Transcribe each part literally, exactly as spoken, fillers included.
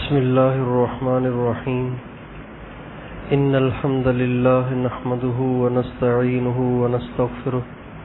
بسم الله الرحمن الرحيم إن الحمد لله نحمده ونستعينه ونستغفره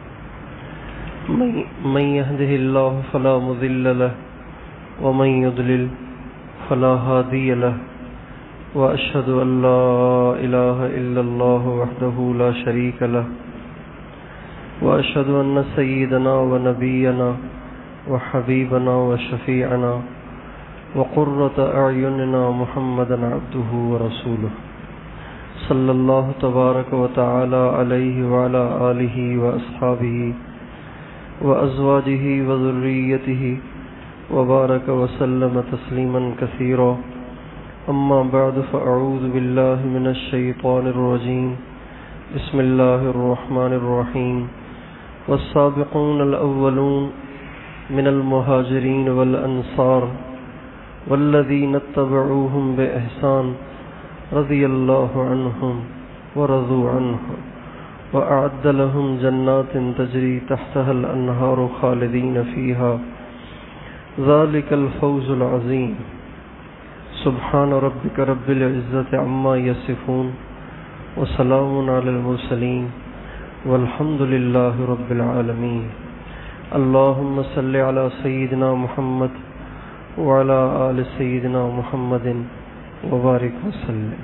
من يهده الله فلا مضل له ومن يضلل فلا هادي له وأشهد أن لا إله إلا الله وحده لا شريك له وأشهد أن سيدنا ونبينا وحبيبنا وشفيعنا وقرة أعيننا محمدا عبده ورسوله صلى الله تبارك وتعالى عليه وعلى آله وأصحابه وأزواجه وذريته وبارك وسلم تسليما كثيرا أما بعد فأعوذ بالله من الشيطان الرجيم بسم الله الرحمن الرحيم والسابقون الأولون من المهاجرين والأنصار والذين اتبعوهم بإحسان رضي الله عنهم ورضوا عنه وأعد لهم جنات تجري تحتها الأنهار خالدين فيها ذلك الفوز العظيم سبحان ربك رب العزة عما يصفون وسلام على المرسلين والحمد لله رب العالمين اللهم صل على سيدنا محمد وعلى آل سيدنا محمد وبارك وسلم.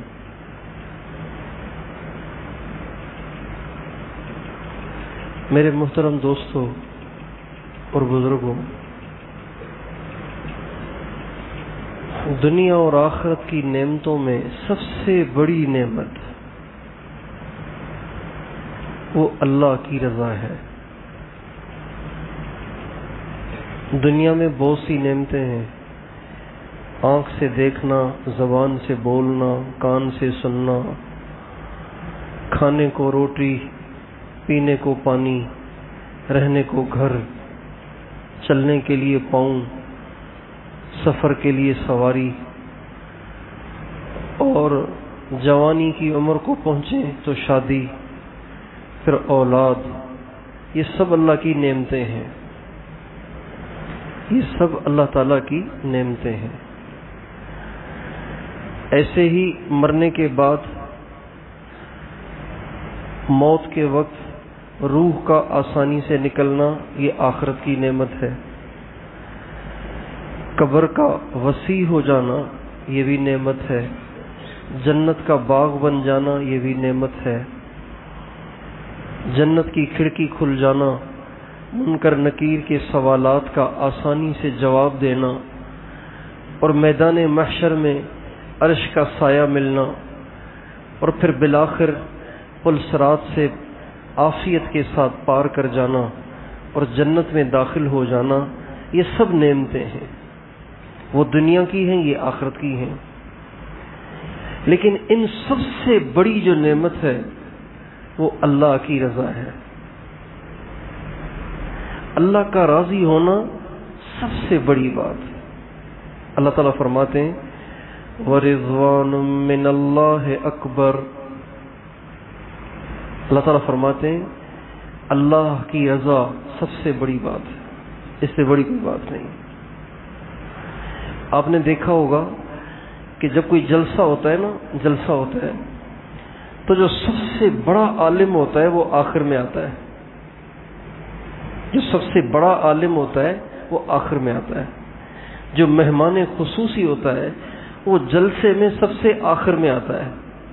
میرے محترم دوستوں اور بزرگوں، دنیا اور آخرت کی نعمتوں میں سب سے بڑی نعمت وہ اللہ کی رضا ہے. دنیا میں بہت سی نعمتیں ہیں، آنکھ سے دیکھنا، زبان سے بولنا، کان سے سننا، کھانے کو روٹی، پینے کو پانی، رہنے کو گھر، چلنے کے لیے پاؤں، سفر کے لیے سواری، اور جوانی کی عمر کو پہنچے تو شادی، پھر اولاد. یہ سب اللہ کی نعمتیں ہیں، یہ سب اللہ تعالیٰ کی نعمتیں ہیں. ایسے ہی مرنے کے بعد موت کے وقت روح کا آسانی سے نکلنا یہ آخرت کی نعمت ہے. قبر کا وسیع ہو جانا یہ بھی نعمت ہے. جنت کا باغ بن جانا یہ بھی نعمت ہے. جنت کی کھڑکی کھل جانا، منکر نکیر کے سوالات کا آسانی سے جواب دینا، اور میدان محشر میں عرش کا سایہ ملنا، اور پھر بالآخر پل صراط سے عافیت کے ساتھ پار کر جانا اور جنت میں داخل ہو جانا، یہ سب نعمتیں ہیں. وہ دنیا کی ہیں، یہ آخرت کی ہیں. لیکن ان سب سے بڑی جو نعمت ہے وہ اللہ کی رضا ہے. اللہ کا راضی ہونا سب سے بڑی بات. اللہ تعالیٰ فرماتے ہیں وَرِضْوَانٌ مِّنَ اللَّهِ أَكْبَرُ. اللہ تعالیٰ فرماتے ہیں اللہ کی رضا سب سے بڑی بات ہے، اس سے بڑی کوئی بات نہیں. آپ نے دیکھا ہوگا کہ جب کوئی جلسہ ہوتا ہے نا جلسہ ہوتا ہے تو جو سب سے بڑا عالم ہوتا ہے وہ آخر میں آتا ہے. جو سب سے بڑا عالم ہوتا ہے وہ آخر میں آتا ہے. جو مہمان خصوصی ہوتا ہے وہ جلسے میں سب سے آخر میں آتا ہے.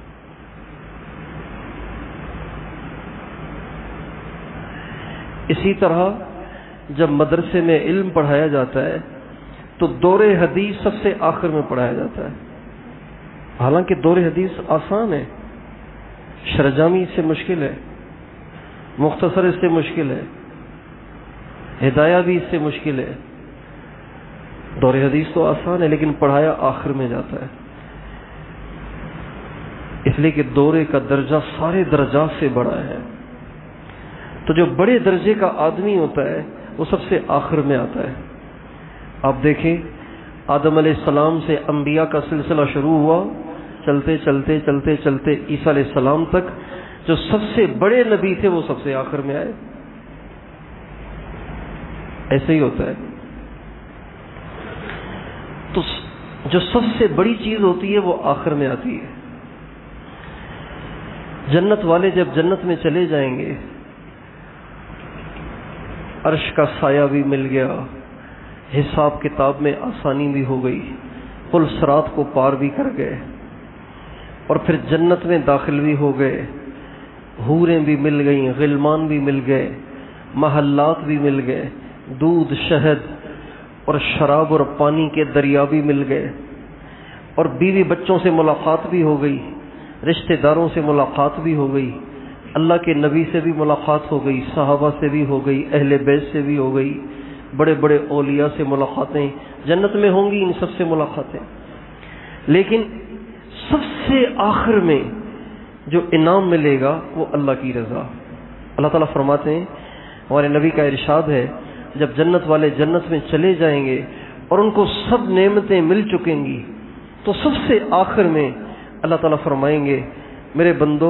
اسی طرح جب مدرسے میں علم پڑھایا جاتا ہے تو دور حدیث سب سے آخر میں پڑھایا جاتا ہے. حالانکہ دور حدیث آسان ہے، شرجامی اس سے مشکل ہے، مختصر اس سے مشکل ہے، ہدایہ بھی اس سے مشکل ہے. دور حدیث تو آسان ہے لیکن پڑھایا آخر میں جاتا ہے، اس لیے کہ دورے کا درجہ سارے درجات سے بڑا ہے. تو جو بڑے درجے کا آدمی ہوتا ہے وہ سب سے آخر میں آتا ہے. آپ دیکھیں آدم علیہ السلام سے انبیاء کا سلسلہ شروع ہوا، چلتے چلتے چلتے چلتے عیسیٰ علیہ السلام تک جو سب سے بڑے نبی تھے وہ سب سے آخر میں آئے. ایسے ہی ہوتا ہے. تو جو سب سے بڑی چیز ہوتی ہے وہ آخر میں آتی ہے۔ جنت والے جب جنت میں چلے جائیں گے، عرش کا سایہ بھی مل گیا، حساب کتاب میں آسانی بھی ہو گئی، پل صراط کو پار بھی کر گئے، اور پھر جنت میں داخل بھی ہو گئے، حوریں بھی مل گئیں، غلمان بھی مل گئے، محلات بھی مل گئے، دودھ، شہد اور شراب اور پانی کے دریا بھی مل گئے، اور بیوی بچوں سے ملاقات بھی ہو گئی، رشتہ داروں سے ملاقات بھی ہو گئی، اللہ کے نبی سے بھی ملاقات ہو گئی، صحابہ سے بھی ہو گئی، اہل بیت سے بھی ہو گئی، بڑے بڑے اولیاء سے ملاقاتیں جنت میں ہوں گی، ان سب سے ملاقاتیں۔ لیکن سب سے آخر میں جو انعام ملے گا وہ اللہ کی رضا۔ اللہ تعالیٰ فرماتے ہیں، ہمارے نبی کا ارشاد ہے، جب جنت والے جنت میں چلے جائیں گے اور ان کو سب نعمتیں مل چکیں گی، تو سب سے آخر میں اللہ تعالیٰ فرمائیں گے، میرے بندو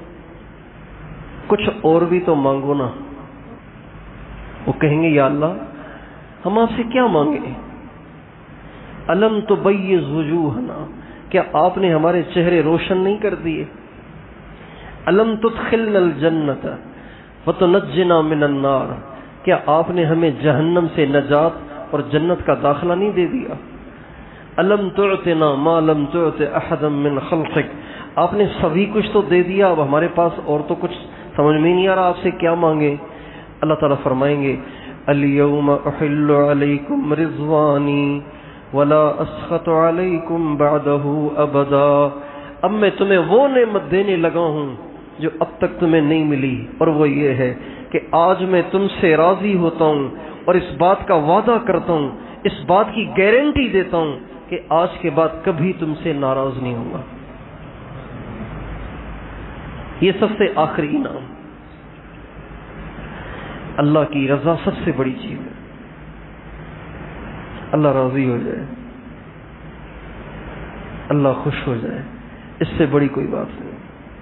کچھ اور بھی تو مانگو نا۔ وہ کہیں گے، یا اللہ ہم آپ سے کیا مانگیں؟ الم تبیض وجوہنا، کیا آپ نے ہمارے چہرے روشن نہیں کر دیے؟ الم تدخلنا الجنت وتنجنا من النار، کیا آپ نے ہمیں جہنم سے نجات اور جنت کا داخلہ نہیں دے دیا؟ الم تعطنا ما لم تعط احدا من خلقک، آپ نے سبھی کچھ تو دے دیا، اب ہمارے پاس اور تو کچھ سمجھ میں نہیں آ رہا، آپ سے کیا مانگے؟ اللہ تعالیٰ فرمائیں گے، الیوم احل علیکم رضوانی ولا اسخط علیکم بعدہ ابدا، اب میں تمہیں وہ نعمت دینے لگا ہوں جو اب تک تمہیں نہیں ملی، اور وہ یہ ہے کہ آج میں تم سے راضی ہوتا ہوں اور اس بات کا وعدہ کرتا ہوں، اس بات کی گارنٹی دیتا ہوں کہ آج کے بعد کبھی تم سے ناراض نہیں ہوں گا۔ یہ سب سے آخری انعام، اللہ کی رضا سب سے بڑی چیز ہے، اللہ راضی ہو جائے، اللہ خوش ہو جائے، اس سے بڑی کوئی بات نہیں۔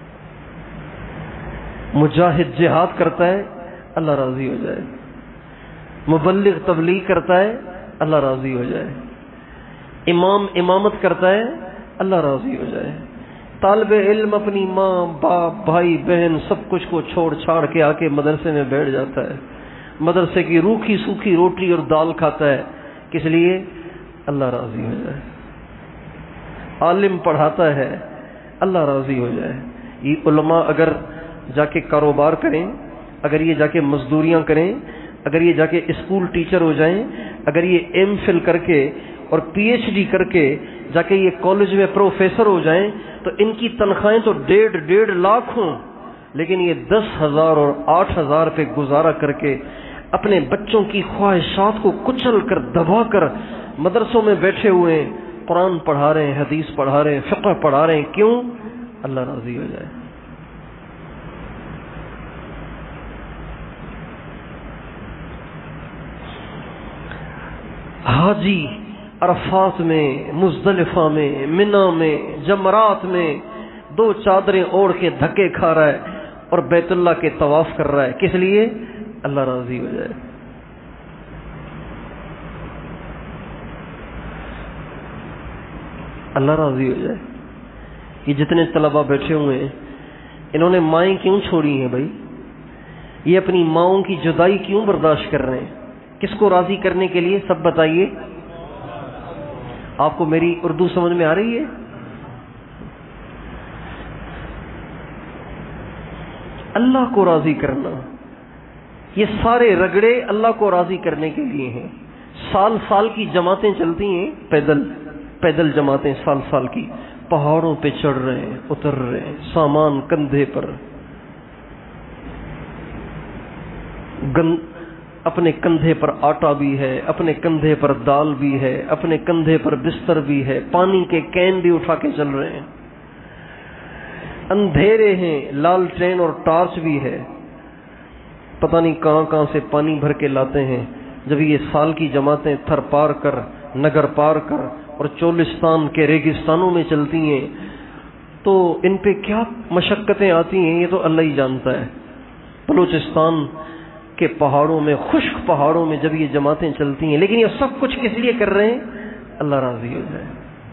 مجاہد جہاد کرتا ہے، اللہ راضی ہو جائے، مبلغ تبلیغ کرتا ہے، اللہ راضی ہو جائے، امام امامت کرتا ہے، اللہ راضی ہو جائے، طالب علم اپنی ماں باپ بھائی بہن سب کچھ کو چھوڑ چھاڑ کے آ کے مدرسے میں بیٹھ جاتا ہے، مدرسے کی روکھی سوکھی روٹی اور دال کھاتا ہے، کس لیے؟ اللہ راضی ہو جائے، عالم پڑھاتا ہے، اللہ راضی ہو جائے۔ یہ علماء اگر جا کے کاروبار کریں، اگر یہ جا کے مزدوریاں کریں، اگر یہ جا کے اسکول ٹیچر ہو جائیں، اگر یہ ایم فل کر کے اور پی ایچ ڈی کر کے جا کے یہ کالج میں پروفیسر ہو جائیں، تو ان کی تنخواہیں تو ڈیڑھ ڈیڑھ لاکھ ہوں، لیکن یہ دس ہزار اور آٹھ ہزار پہ گزارا کر کے اپنے بچوں کی خواہشات کو کچل کر دبا کر مدرسوں میں بیٹھے ہوئے ہیں، قرآن پڑھا رہے ہیں، حدیث پڑھا رہے ہیں، فقہ پڑھا رہے ہیں، کیوں؟ اللہ راضی ہو جائے۔ حاجی عرفات میں، مزدلفہ میں، منا میں، جمرات میں دو چادریں اوڑھ کے دھکے کھا رہا ہے اور بیت اللہ کے طواف کر رہا ہے، کس لیے؟ اللہ راضی ہو جائے۔ اللہ راضی ہو جائے۔ یہ جتنے طلباء بیٹھے ہوئے ہیں، انہوں نے مائیں کیوں چھوڑی ہیں بھائی؟ یہ اپنی ماؤں کی جدائی کیوں برداشت کر رہے ہیں؟ کس کو راضی کرنے کے لیے؟ سب بتائیے۔ آپ کو میری اردو سمجھ میں آ رہی ہے؟ اللہ کو راضی کرنا، یہ سارے رگڑے اللہ کو راضی کرنے کے لیے ہیں۔ سال سال کی جماعتیں چلتی ہیں، پیدل پیدل جماعتیں سال سال کی، پہاڑوں پہ چڑھ رہے ہیں، اتر رہے ہیں، سامان کندھے پر، گن اپنے کندھے پر آٹا بھی ہے، اپنے کندھے پر دال بھی ہے، اپنے کندھے پر بستر بھی ہے، پانی کے کین بھی اٹھا کے چل رہے ہیں، اندھیرے ہیں، لال ٹرین اور ٹارچ بھی ہے، پتہ نہیں کہاں کہاں سے پانی بھر کے لاتے ہیں۔ جب یہ سال کی جماعتیں تھر پار کر، نگر پار کر اور چولستان کے ریگستانوں میں چلتی ہیں تو ان پہ کیا مشقتیں آتی ہیں یہ تو اللہ ہی جانتا ہے۔ بلوچستان کے پہاڑوں میں، خشک پہاڑوں میں جب یہ جماعتیں چلتی ہیں، لیکن یہ سب کچھ کس لیے کر رہے ہیں؟ اللہ راضی ہو جائے۔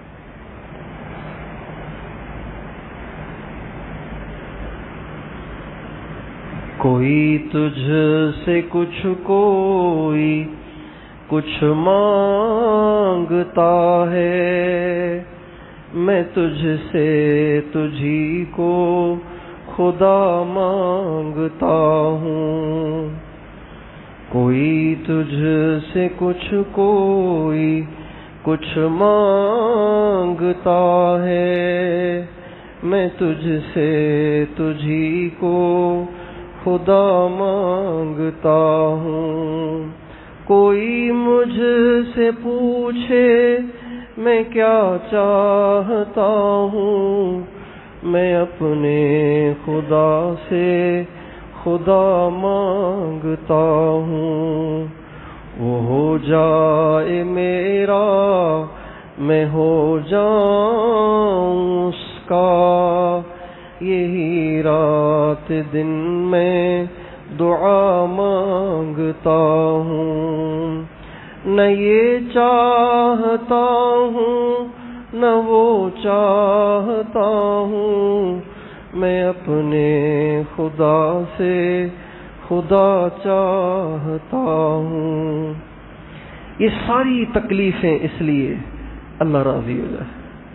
کوئی تجھ سے کچھ کوئی کچھ مانگتا ہے، میں تجھ سے تجھی کو خدا مانگتا ہوں۔ کوئی تجھ سے کچھ کوئی کچھ مانگتا ہے، میں تجھ سے تجھی کو خدا مانگتا ہوں۔ کوئی مجھ سے پوچھے میں کیا چاہتا ہوں، میں اپنے خدا سے خدا مانگتا ہوں۔ وہ ہو جائے میرا میں ہو جاؤں اس کا، یہی رات دن میں دعا مانگتا ہوں۔ نہ یہ چاہتا ہوں نہ وہ چاہتا ہوں، میں اپنے خدا سے خدا چاہتا ہوں۔ یہ ساری تکلیفیں اس لیے اللہ راضی ہو جائے۔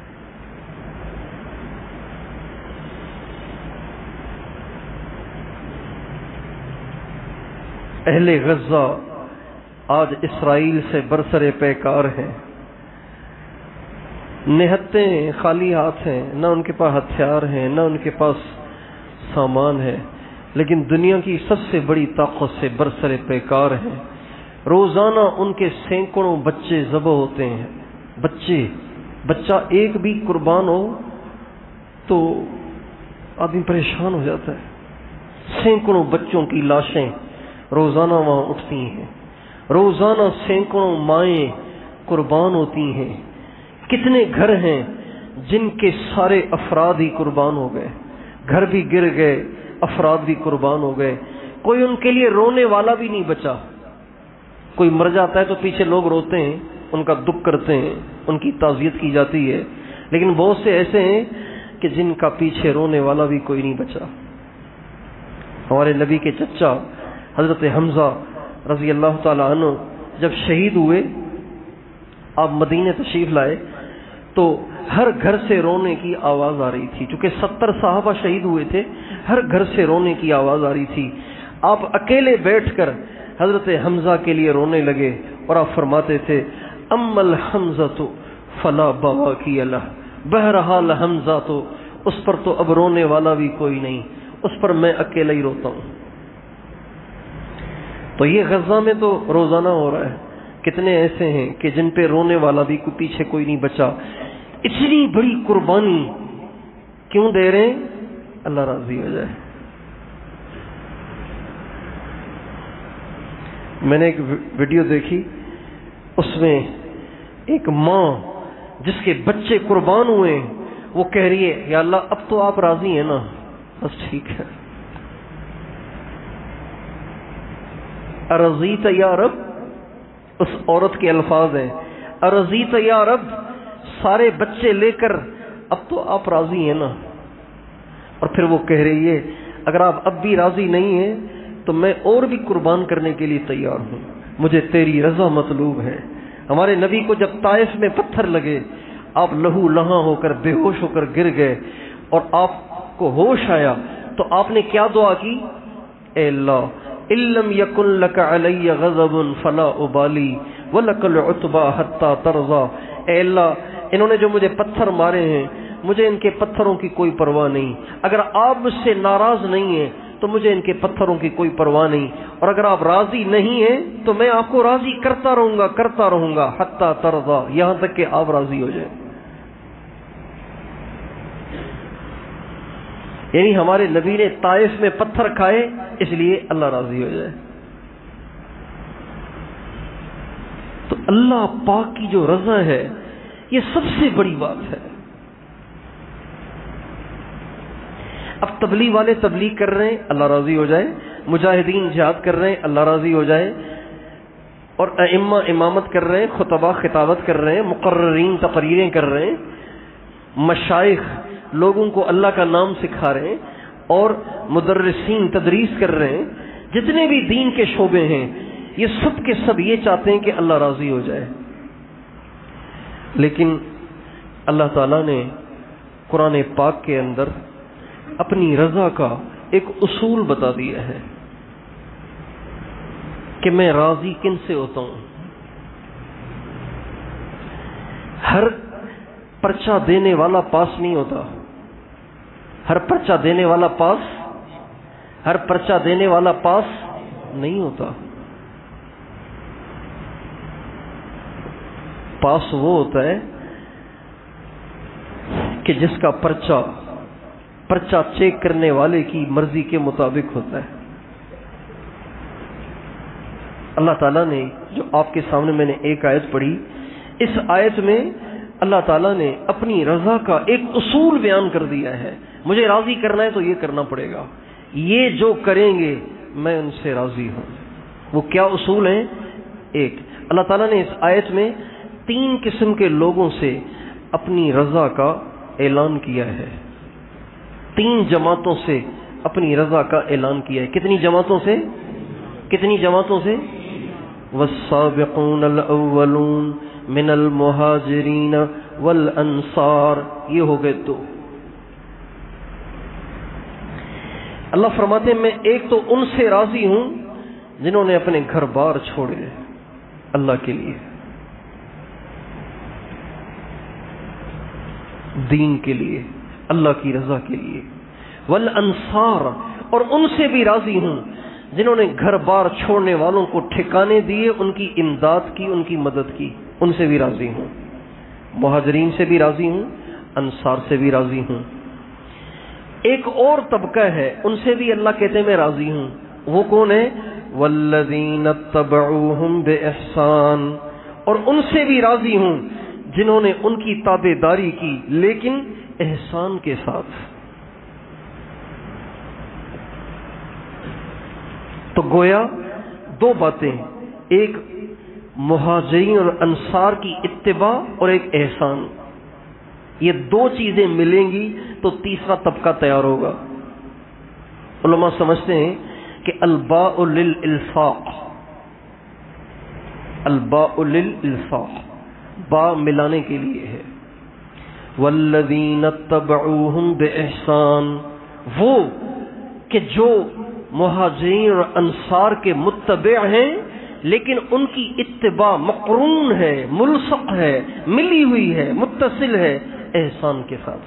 اہل غزہ آج اسرائیل سے برسر پیکار ہیں، نہتے خالی ہاتھ ہیں، نہ ان کے پاس ہتھیار ہیں نہ ان کے پاس سامان ہے، لیکن دنیا کی سب سے بڑی طاقت سے برسر پیکار ہیں۔ روزانہ ان کے سینکڑوں بچے ذبح ہوتے ہیں۔ بچے بچہ ایک بھی قربان ہو تو آدمی پریشان ہو جاتا ہے۔ سینکڑوں بچوں کی لاشیں روزانہ وہاں اٹھتی ہیں، روزانہ سینکڑوں مائیں قربان ہوتی ہیں۔ کتنے گھر ہیں جن کے سارے افراد ہی قربان ہو گئے، گھر بھی گر گئے، افراد بھی قربان ہو گئے، کوئی ان کے لیے رونے والا بھی نہیں بچا۔ کوئی مر جاتا ہے تو پیچھے لوگ روتے ہیں، ان کا دکھ کرتے ہیں، ان کی تعزیت کی جاتی ہے، لیکن بہت سے ایسے ہیں کہ جن کا پیچھے رونے والا بھی کوئی نہیں بچا۔ ہمارے نبی کے چچا حضرت حمزہ رضی اللہ تعالی عنہ جب شہید ہوئے، آپ مدینے تشریف لائے تو ہر گھر سے رونے کی آواز آ رہی تھی، چونکہ ستر صحابہ شہید ہوئے تھے، ہر گھر سے رونے کی آواز آ رہی تھی۔ آپ اکیلے بیٹھ کر حضرت حمزہ کے لیے رونے لگے اور آپ فرماتے تھے ام الحمزہ فلا بواکی لہ، بہرحال حمزہ تو اس پر تو اب رونے والا بھی کوئی نہیں، اس پر میں اکیلا ہی روتا ہوں۔ تو یہ غزہ میں تو روزانہ ہو رہا ہے، کتنے ایسے ہیں کہ جن پہ رونے والا بھی کوئی پیچھے کوئی نہیں بچا۔ اتنی بڑی قربانی کیوں دے رہے ہیں؟ اللہ راضی ہو جائے۔ میں نے ایک ویڈیو دیکھی، اس میں ایک ماں جس کے بچے قربان ہوئے وہ کہہ رہی ہے یا اللہ اب تو آپ راضی ہیں نا، بس ٹھیک ہے۔ ارضیت یا رب، اس عورت کے الفاظ ہیں، ارضیت یا رب، سارے بچے لے کر اب تو آپ راضی ہیں نا۔ اور پھر وہ کہہ رہی ہے اگر آپ اب بھی راضی نہیں ہیں تو میں اور بھی قربان کرنے کے لیے تیار ہوں، مجھے تیری رضا مطلوب ہے۔ ہمارے نبی کو جب طائف میں پتھر لگے، آپ لہو لہاں ہو کر بے ہوش ہو کر گر گئے، اور آپ کو ہوش آیا تو آپ نے کیا دعا کی؟ اے اللہ اِلَّمْ يَكُنْ لَكَ عَلَيَّ غَضَبٌ فَلَا أُبَالِي وَلَكَ الْعُتْبَى حَتَّى تَرْضَى۔ اے اللہ انہوں نے جو مجھے پتھر مارے ہیں، مجھے ان کے پتھروں کی کوئی پرواہ نہیں، اگر آپ مجھ سے ناراض نہیں ہیں تو مجھے ان کے پتھروں کی کوئی پرواہ نہیں، اور اگر آپ راضی نہیں ہیں تو میں آپ کو راضی کرتا رہوں گا کرتا رہوں گا حتیٰ ترضا، یہاں تک کہ آپ راضی ہو جائیں۔ یعنی ہمارے نبی نے طائف میں پتھر کھائے اس لیے اللہ راضی ہو جائے۔ تو اللہ پاک کی جو رضا ہے یہ سب سے بڑی بات ہے۔ اب تبلیغ والے تبلیغ کر رہے ہیں اللہ راضی ہو جائے، مجاہدین جہاد کر رہے ہیں اللہ راضی ہو جائے، اور ائمہ امامت کر رہے ہیں، خطبہ خطابت کر رہے ہیں، مقررین تقریریں کر رہے ہیں، مشائخ لوگوں کو اللہ کا نام سکھا رہے ہیں، اور مدرسین تدریس کر رہے ہیں، جتنے بھی دین کے شعبے ہیں، یہ سب کے سب یہ چاہتے ہیں کہ اللہ راضی ہو جائے. لیکن اللہ تعالیٰ نے قرآن پاک کے اندر اپنی رضا کا ایک اصول بتا دیا ہے کہ میں راضی کن سے ہوتا ہوں. ہر پرچہ دینے والا پاس نہیں ہوتا، ہر پرچہ دینے والا پاس ہر پرچہ دینے والا پاس نہیں ہوتا. پاس وہ ہوتا ہے کہ جس کا پرچہ پرچہ چیک کرنے والے کی مرضی کے مطابق ہوتا ہے. اللہ تعالیٰ نے جو آپ کے سامنے میں نے ایک آیت پڑھی، اس آیت میں اللہ تعالیٰ نے اپنی رضا کا ایک اصول بیان کر دیا ہے. مجھے راضی کرنا ہے تو یہ کرنا پڑے گا، یہ جو کریں گے میں ان سے راضی ہوں. وہ کیا اصول ہیں؟ ایک، اللہ تعالیٰ نے اس آیت میں تین قسم کے لوگوں سے اپنی رضا کا اعلان کیا ہے. تین جماعتوں سے اپنی رضا کا اعلان کیا ہے. کتنی جماعتوں سے؟ کتنی جماعتوں سے؟ والسابقون الاولون من المہاجرین والانصار، یہ ہو گئے دو. اللہ فرماتے ہیں میں ایک تو ان سے راضی ہوں جنہوں نے اپنے گھر بار چھوڑے اللہ کے لیے، دین کے لیے، اللہ کی رضا کے لیے. والانصار، اور ان سے بھی راضی ہوں جنہوں نے گھر بار چھوڑنے والوں کو ٹھکانے دیے، ان کی امداد کی، ان کی مدد کی، ان سے بھی راضی ہوں. مہاجرین سے بھی راضی ہوں، انصار سے بھی راضی ہوں. ایک اور طبقہ ہے، ان سے بھی اللہ کہتے ہیں میں راضی ہوں. وہ کون ہے؟ والذین اتبعوہم بإحسان، اور ان سے بھی راضی ہوں جنہوں نے ان کی تابع داری کی لیکن احسان کے ساتھ. تو گویا دو باتیں، ایک مہاجرین اور انصار کی اتباع اور ایک احسان. یہ دو چیزیں ملیں گی تو تیسرا طبقہ تیار ہوگا. علماء سمجھتے ہیں کہ الباء للالفاق، الباء للالفاق، با ملانے کے لیے ہے. والذین اتبعوہم بإحسان، وہ کہ جو مہاجرین اور انصار کے متبع ہیں لیکن ان کی اتباع مقرون ہے، ملصق ہے، ملی ہوئی ہے، متصل ہے احسان کے ساتھ.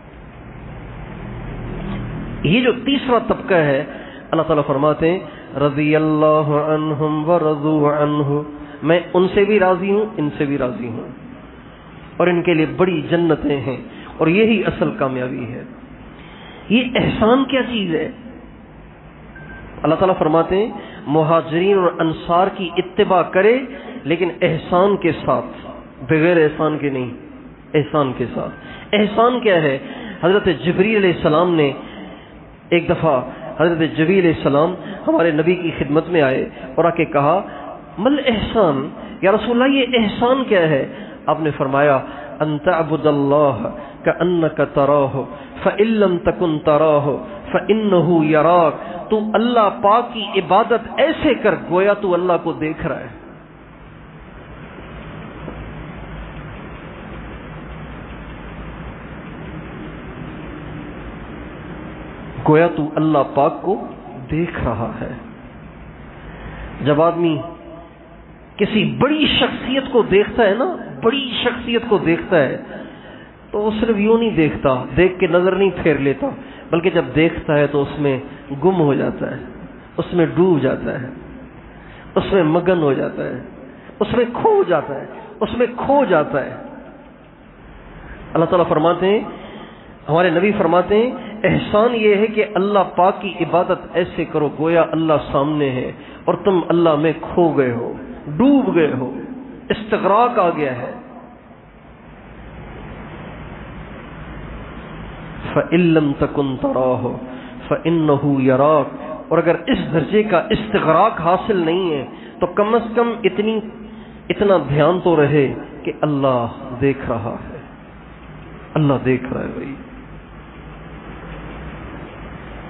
یہ جو تیسرا طبقہ ہے، اللہ تعالیٰ فرماتے ہیں رضی اللہ عنہم ورضوا عنہ، میں ان سے بھی راضی ہوں، ان سے بھی راضی ہوں، اور ان کے لیے بڑی جنتیں ہیں، اور یہی اصل کامیابی ہے. یہ احسان کیا چیز ہے؟ اللہ تعالیٰ فرماتے ہیں مہاجرین اور انصار کی اتباع کرے لیکن احسان کے ساتھ، بغیر احسان کے نہیں، احسان کے ساتھ. احسان کیا ہے؟ حضرت جبریل علیہ السلام نے ایک دفعہ حضرت جبریل علیہ السلام ہمارے نبی کی خدمت میں آئے اور آ کے کہا مل احسان، یا رسول اللہ یہ احسان کیا ہے؟ آپ نے فرمایا ان تعبد اللہ کأنک تراہ فإن لم تکن تراہ فإنہ یراک. تو اللہ پاک کی عبادت ایسے کر گویا تو اللہ کو دیکھ رہا ہے. گویا تو اللہ پاک کو دیکھ رہا ہے. جب آدمی کسی بڑی شخصیت کو دیکھتا ہے نا، بڑی شخصیت کو دیکھتا ہے تو وہ صرف یوں نہیں دیکھتا، دیکھ کے نظر نہیں پھیر لیتا، بلکہ جب دیکھتا ہے تو اس میں گم ہو جاتا ہے، اس میں ڈوب جاتا ہے، اس میں مگن ہو جاتا ہے، اس میں کھو جاتا ہے، اس میں کھو جاتا ہے. اللہ تعالیٰ فرماتے ہیں، ہمارے نبی فرماتے ہیں احسان یہ ہے کہ اللہ پاک کی عبادت ایسے کرو گویا اللہ سامنے ہے اور تم اللہ میں کھو گئے ہو، ڈوب گئے ہو، استغراق آ گیا ہے. فَإِن لَّمْ تَكُن تَرَاهُ فَإِنَّهُ يَرَاكَ، اور اگر اس درجے کا استغراق حاصل نہیں ہے تو کم از کم اتنی اتنا دھیان تو رہے کہ اللہ دیکھ رہا ہے، اللہ دیکھ رہا ہے. بھائی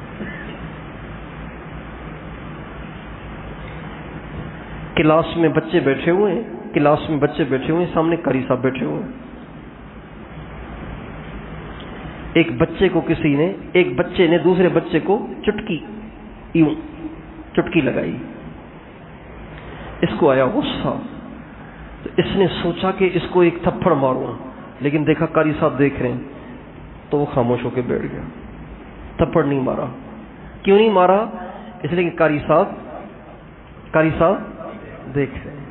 کلاس میں بچے بیٹھے ہوئے ہیں کلاس میں بچے بیٹھے ہوئے ہیں سامنے قاری صاحب بیٹھے ہوئے ہیں. ایک بچے کو کسی نے ایک بچے نے دوسرے بچے کو چٹکی یوں چٹکی لگائی. اس کو آیا غصہ تو اس نے سوچا کہ اس کو ایک تھپڑ ماروں, لیکن دیکھا قاری صاحب دیکھ رہے ہیں تو وہ خاموش ہو کے بیٹھ گیا. تھپڑ نہیں مارا. کیوں نہیں مارا؟ اس لیے کہ قاری صاحب قاری صاحب دیکھ رہے ہیں.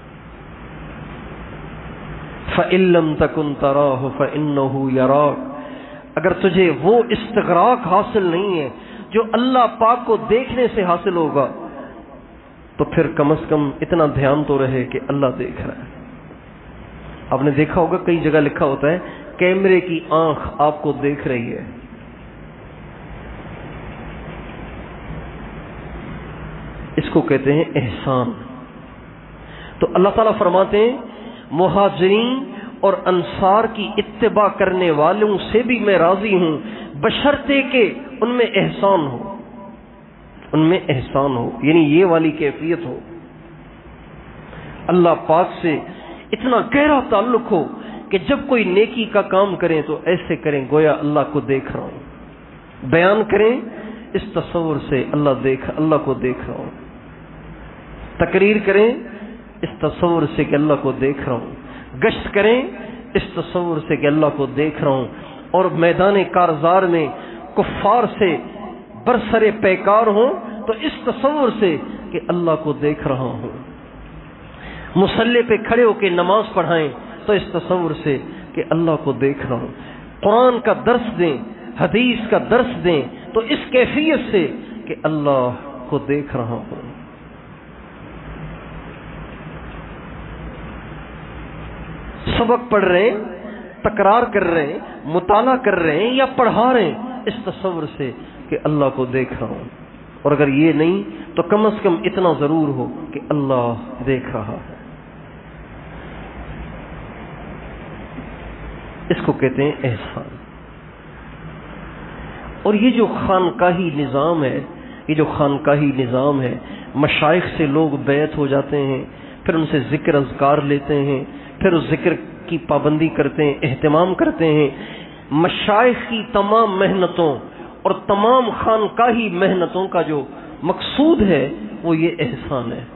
فَإِن لَّمْ تَكُن تَرَاهُ فَإِنَّهُ يَرَاكَ. اگر تجھے وہ استغراق حاصل نہیں ہے جو اللہ پاک کو دیکھنے سے حاصل ہوگا تو پھر کم از کم اتنا دھیان تو رہے کہ اللہ دیکھ رہا ہے. آپ نے دیکھا ہوگا کئی جگہ لکھا ہوتا ہے کیمرے کی آنکھ آپ کو دیکھ رہی ہے. اس کو کہتے ہیں احسان. تو اللہ تعالیٰ فرماتے ہیں مہاجرین اور انصار کی اتباع کرنے والوں سے بھی میں راضی ہوں بشرطے کہ ان میں احسان ہو ان میں احسان ہو یعنی یہ والی کیفیت ہو. اللہ پاک سے اتنا گہرا تعلق ہو کہ جب کوئی نیکی کا کام کریں تو ایسے کریں گویا اللہ کو دیکھ رہا ہوں. بیان کریں اس تصور سے اللہ دیکھ اللہ کو دیکھ رہا ہوں. تقریر کریں اس تصور سے کہ اللہ کو دیکھ رہا ہوں. گشت کریں اس تصور سے کہ اللہ کو دیکھ رہا ہوں. اور میدان کارزار میں کفار سے برسرے پیکار ہوں تو اس تصور سے کہ اللہ کو دیکھ رہا ہوں. مصلی پہ کھڑے ہو کے نماز پڑھائیں تو اس تصور سے کہ اللہ کو دیکھ رہا ہوں. قرآن کا درس دیں حدیث کا درس دیں تو اس کیفیت سے کہ اللہ کو دیکھ رہا ہوں. سبق پڑھ رہے ہیں تکرار کر رہے ہیں مطالعہ کر رہے ہیں یا پڑھا رہے ہیں اس تصور سے کہ اللہ کو دیکھ رہا ہوں. اور اگر یہ نہیں تو کم از کم اتنا ضرور ہو کہ اللہ دیکھ رہا ہے. اس کو کہتے ہیں احسان. اور یہ جو خانقاہی نظام ہے یہ جو خانقاہی نظام ہے مشائخ سے لوگ بیعت ہو جاتے ہیں پھر ان سے ذکر اذکار لیتے ہیں پھر اس ذکر کی پابندی کرتے ہیں اہتمام کرتے ہیں. مشائخ کی تمام محنتوں اور تمام خانقاہی محنتوں کا جو مقصود ہے وہ یہ احسان ہے.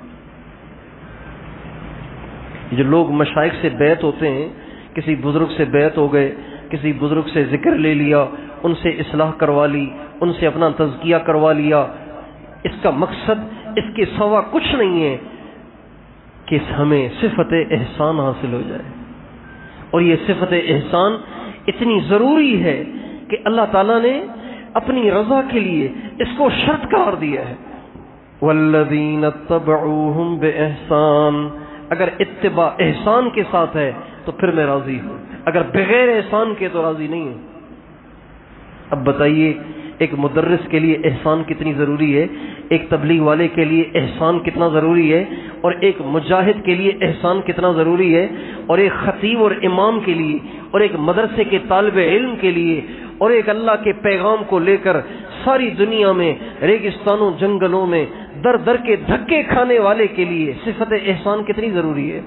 جو لوگ مشائخ سے بیعت ہوتے ہیں کسی بزرگ سے بیعت ہو گئے کسی بزرگ سے ذکر لے لیا ان سے اصلاح کروا لی ان سے اپنا تزکیہ کروا لیا, اس کا مقصد اس کے سوا کچھ نہیں ہے کہ ہمیں صفت احسان حاصل ہو جائے. اور یہ صفت احسان اتنی ضروری ہے کہ اللہ تعالیٰ نے اپنی رضا کے لیے اس کو شرط قرار دیا ہے. والذین اتبعوہم بإحسان. اگر اتباع احسان کے ساتھ ہے تو پھر میں راضی ہوں, اگر بغیر احسان کے تو راضی نہیں ہوں. اب بتائیے ایک مدرس کے لیے احسان کتنی ضروری ہے, ایک تبلیغ والے کے لیے احسان کتنا ضروری ہے, اور ایک مجاہد کے لیے احسان کتنا ضروری ہے, اور ایک خطیب اور امام کے لیے, اور ایک مدرسے کے طالب علم کے لیے, اور ایک اللہ کے پیغام کو لے کر ساری دنیا میں ریگستانوں جنگلوں میں در در کے دھکے کھانے والے کے لیے صفت احسان کتنی ضروری ہے.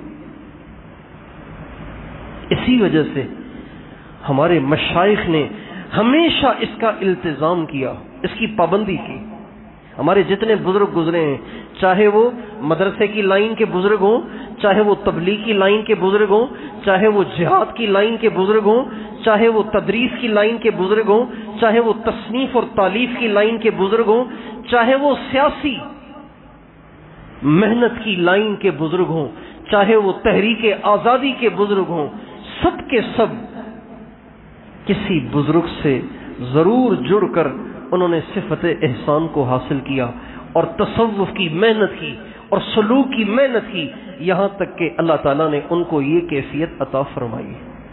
اسی وجہ سے ہمارے مشائخ نے ہمیشہ اس کا التزام کیا, اس کی پابندی کی. ہمارے جتنے بزرگ گزرے ہیں چاہے وہ مدرسے کی لائن کے بزرگ ہوں, چاہے وہ تبلیغ کی لائن کے بزرگ ہوں, چاہے وہ جہاد کی لائن کے بزرگ ہوں, چاہے وہ تدریس کی لائن کے بزرگ ہوں, چاہے وہ تصنیف اور تالیف کی لائن کے بزرگ ہوں, چاہے وہ سیاسی محنت کی لائن کے بزرگ ہوں, چاہے وہ تحریک آزادی کے بزرگ ہوں, سب کے سب کسی بزرگ سے ضرور جڑ کر انہوں نے صفت احسان کو حاصل کیا اور تصوف کی محنت کی اور سلوک کی محنت کی, یہاں تک کہ اللہ تعالیٰ نے ان کو یہ کیفیت عطا فرمائی.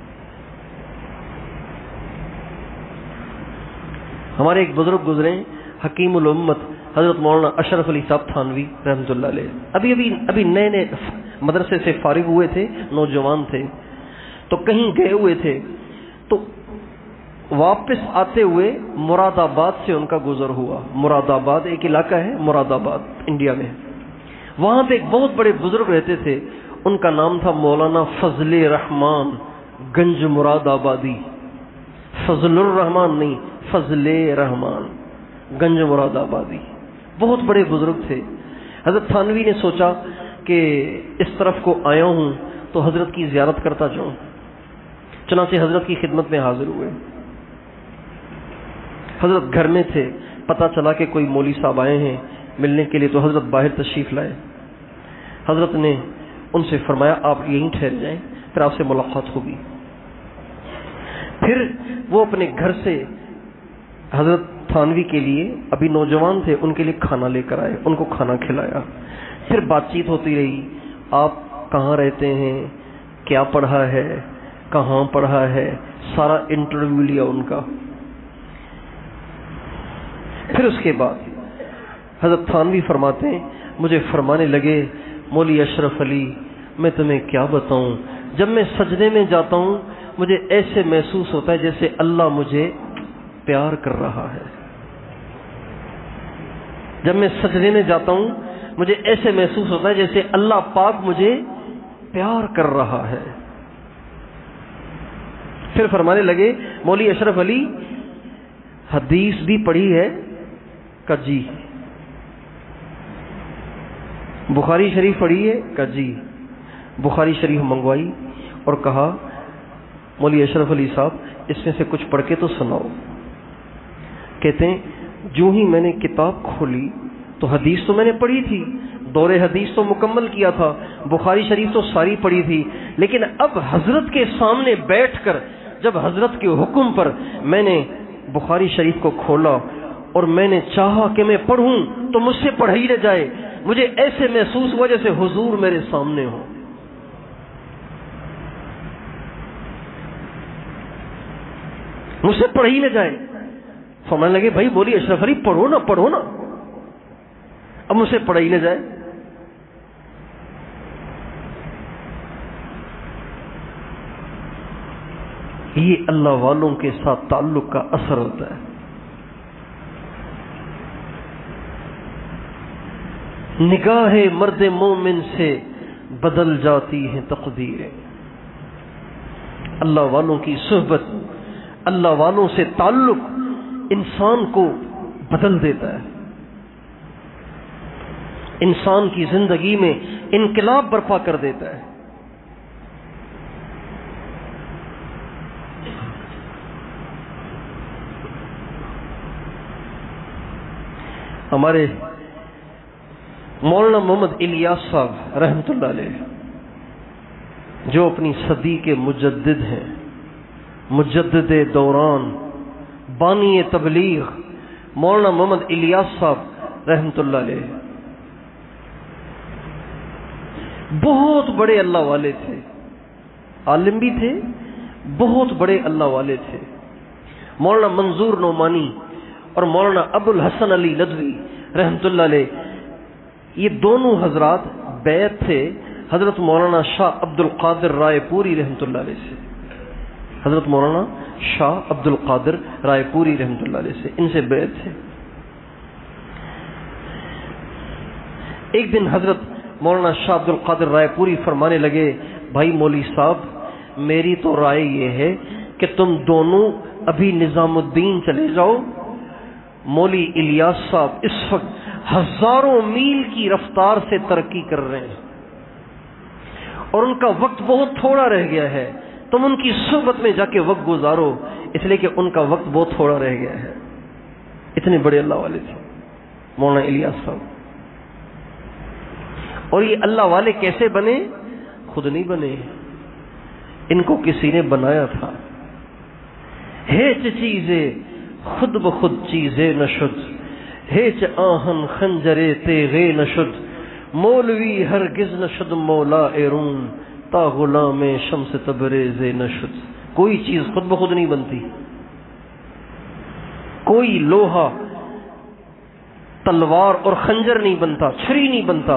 ہمارے ایک بزرگ گزرے حکیم الامت حضرت مولانا اشرف علی صاحب تھانوی رحمۃ اللہ علیہ. ابھی ابھی ابھی نئے نئے مدرسے سے فارغ ہوئے تھے, نوجوان تھے, تو کہیں گئے ہوئے تھے تو واپس آتے ہوئے مراد آباد سے ان کا گزر ہوا. مراد آباد ایک علاقہ ہے مراد آباد انڈیا میں. وہاں پہ ایک بہت بڑے بزرگ رہتے تھے، ان کا نام تھا مولانا فضل رحمان گنج مراد آبادی. فضل الرحمان نہیں، فضل رحمان گنج مراد آبادی. بہت بڑے بزرگ تھے. حضرت تھانوی نے سوچا کہ اس طرف کو آیا ہوں تو حضرت کی زیارت کرتا جاؤں. چنانچہ حضرت کی خدمت میں حاضر ہوئے. حضرت گھر میں تھے، پتہ چلا کہ کوئی مولوی صاحب آئے ہیں ملنے کے لیے، تو حضرت باہر تشریف لائے. حضرت نے ان سے فرمایا آپ یہیں ٹھہر جائیں، پھر آپ سے ملاقات ہوگی. پھر وہ اپنے گھر سے حضرت تھانوی کے لیے، ابھی نوجوان تھے، ان کے لیے کھانا لے کر آئے، ان کو کھانا کھلایا. پھر بات چیت ہوتی رہی، آپ کہاں رہتے ہیں، کیا پڑھا ہے، کہاں پڑھا ہے، سارا انٹرویو لیا ان کا. پھر اس کے بعد حضرت تھانوی فرماتے ہیں، مجھے فرمانے لگے مولوی اشرف علی میں تمہیں کیا بتاؤں، جب میں سجدے میں جاتا ہوں مجھے ایسے محسوس ہوتا ہے جیسے اللہ مجھے پیار کر رہا ہے. جب میں سجدے میں جاتا ہوں مجھے ایسے محسوس ہوتا ہے جیسے اللہ پاک مجھے پیار کر رہا ہے. پھر فرمانے لگے مولوی اشرف علی حدیث بھی پڑھی ہے؟ کہ جی. بخاری شریف پڑھی ہے؟ کہ جی. بخاری شریف منگوائی اور کہا مولوی اشرف علی صاحب اس میں سے کچھ پڑھ کے تو سناؤ. کہتے ہیں جو ہی میں نے کتاب کھولی تو حدیث تو میں نے پڑھی تھی، دور حدیث تو مکمل کیا تھا، بخاری شریف تو ساری پڑھی تھی، لیکن اب حضرت کے سامنے بیٹھ کر جب حضرت کے حکم پر میں نے بخاری شریف کو کھولا اور میں نے چاہا کہ میں پڑھوں تو مجھ سے پڑھا ہی نہ جائے. مجھے ایسے محسوس ہوا جیسے حضور میرے سامنے ہو. مجھ سے پڑھ ہی نہ جائے. فرمانے لگے بھائی بولی اشرف علی پڑھو نا پڑھو نا. اب مجھ سے پڑھا ہی نہ جائے. یہ اللہ والوں کے ساتھ تعلق کا اثر ہوتا ہے. نگاہ مرد مومن سے بدل جاتی ہیں تقدیریں. اللہ والوں کی صحبت، اللہ والوں سے تعلق انسان کو بدل دیتا ہے، انسان کی زندگی میں انقلاب برپا کر دیتا ہے. ہمارے مولانا محمد الیاس صاحب رحمۃ اللہ علیہ جو اپنی صدی کے مجدد ہیں، مجدد دوران، بانی تبلیغ، مولانا محمد الیاس صاحب رحمۃ اللہ علیہ بہت بڑے اللہ والے تھے، عالم بھی تھے، بہت بڑے اللہ والے تھے. مولانا منظور نعمانی اور مولانا ابو الحسن علی ندوی رحمۃ اللہ علیہ یہ دونوں حضرات بیعت تھے حضرت مولانا شاہ عبد القادر رائے پوری رحمۃ اللہ علیہ سے. حضرت مولانا شاہ عبد القادر رائے پوری رحمۃ اللہ علیہ سے ان سے بیعت تھے. ایک دن حضرت مولانا شاہ عبد القادر رائے پوری فرمانے لگے بھائی مولوی صاحب میری تو رائے یہ ہے کہ تم دونوں ابھی نظام الدین چلے جاؤ. مولوی الیاس صاحب اس وقت ہزاروں میل کی رفتار سے ترقی کر رہے ہیں اور ان کا وقت بہت تھوڑا رہ گیا ہے. تم ان کی صحبت میں جا کے وقت گزارو، اس لیے کہ ان کا وقت بہت تھوڑا رہ گیا ہے. اتنے بڑے اللہ والے تھے مولانا الیاس صاحب. اور یہ اللہ والے کیسے بنے؟ خود نہیں بنے، ان کو کسی نے بنایا تھا. ہیچ چیزیں خود بخود چیزیں نشد، ہیچ آہن خنجرے تیغے نشد، مولوی ہرگز نشد مولا ایرون تا غلام شمس تبریز نشد. کوئی چیز خود بخود نہیں بنتی، کوئی لوہا تلوار اور خنجر نہیں بنتا، چھری نہیں بنتا.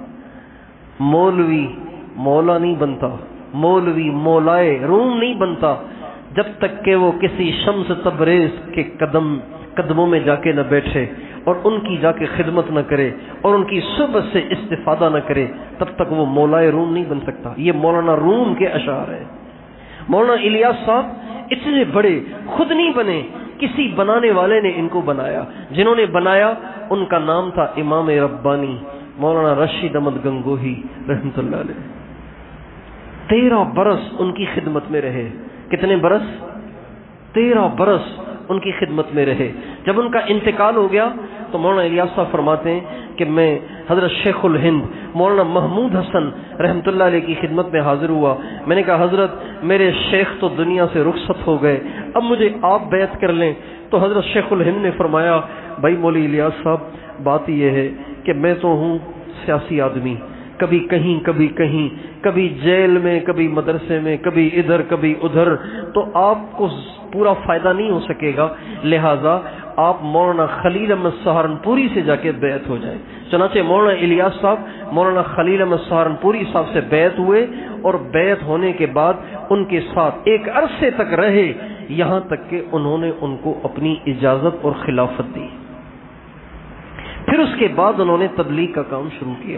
مولوی مولا نہیں بنتا، مولوی مولائے روم نہیں بنتا جب تک کہ وہ کسی شمس تبریز کے قدم قدموں میں جا کے نہ بیٹھے اور ان کی جا کے خدمت نہ کرے اور ان کی صحبت سے استفادہ نہ کرے، تب تک وہ مولائے روم نہیں بن سکتا۔ یہ مولانا روم کے اشعار ہیں۔ مولانا الیاس صاحب اتنے بڑے خود نہیں بنے، کسی بنانے والے نے ان کو بنایا۔ جنہوں نے بنایا ان کا نام تھا امام ربانی مولانا رشید احمد گنگوہی رحمۃ اللہ علیہ۔ تیرہ برس ان کی خدمت میں رہے۔ کتنے برس؟ تیرہ برس ان کی خدمت میں رہے۔ جب ان کا انتقال ہو گیا تو مولانا الیاس صاحب فرماتے ہیں کہ میں حضرت شیخ الہند مولانا محمود حسن رحمۃ اللہ علیہ کی خدمت میں حاضر ہوا۔ میں نے کہا حضرت میرے شیخ تو دنیا سے رخصت ہو گئے، اب مجھے آپ بیعت کر لیں۔ تو حضرت شیخ الہند نے فرمایا بھائی مولوی الیاس صاحب بات یہ ہے کہ میں تو ہوں سیاسی آدمی، کبھی کہیں کبھی کہیں، کبھی جیل میں کبھی مدرسے میں، کبھی ادھر کبھی ادھر، تو آپ کو پورا فائدہ نہیں ہو سکے گا، لہذا آپ مولانا خلیل احمد سہارنپوری سے جا کے بیعت ہو جائیں۔ چنانچہ مولانا الیاس صاحب مولانا خلیل احمد سہارنپوری صاحب سے بیعت ہوئے، اور بیعت ہونے کے بعد ان کے ساتھ ایک عرصے تک رہے، یہاں تک کہ انہوں نے ان کو اپنی اجازت اور خلافت دی۔ پھر اس کے بعد انہوں نے تبلیغ کا کام شروع کیا۔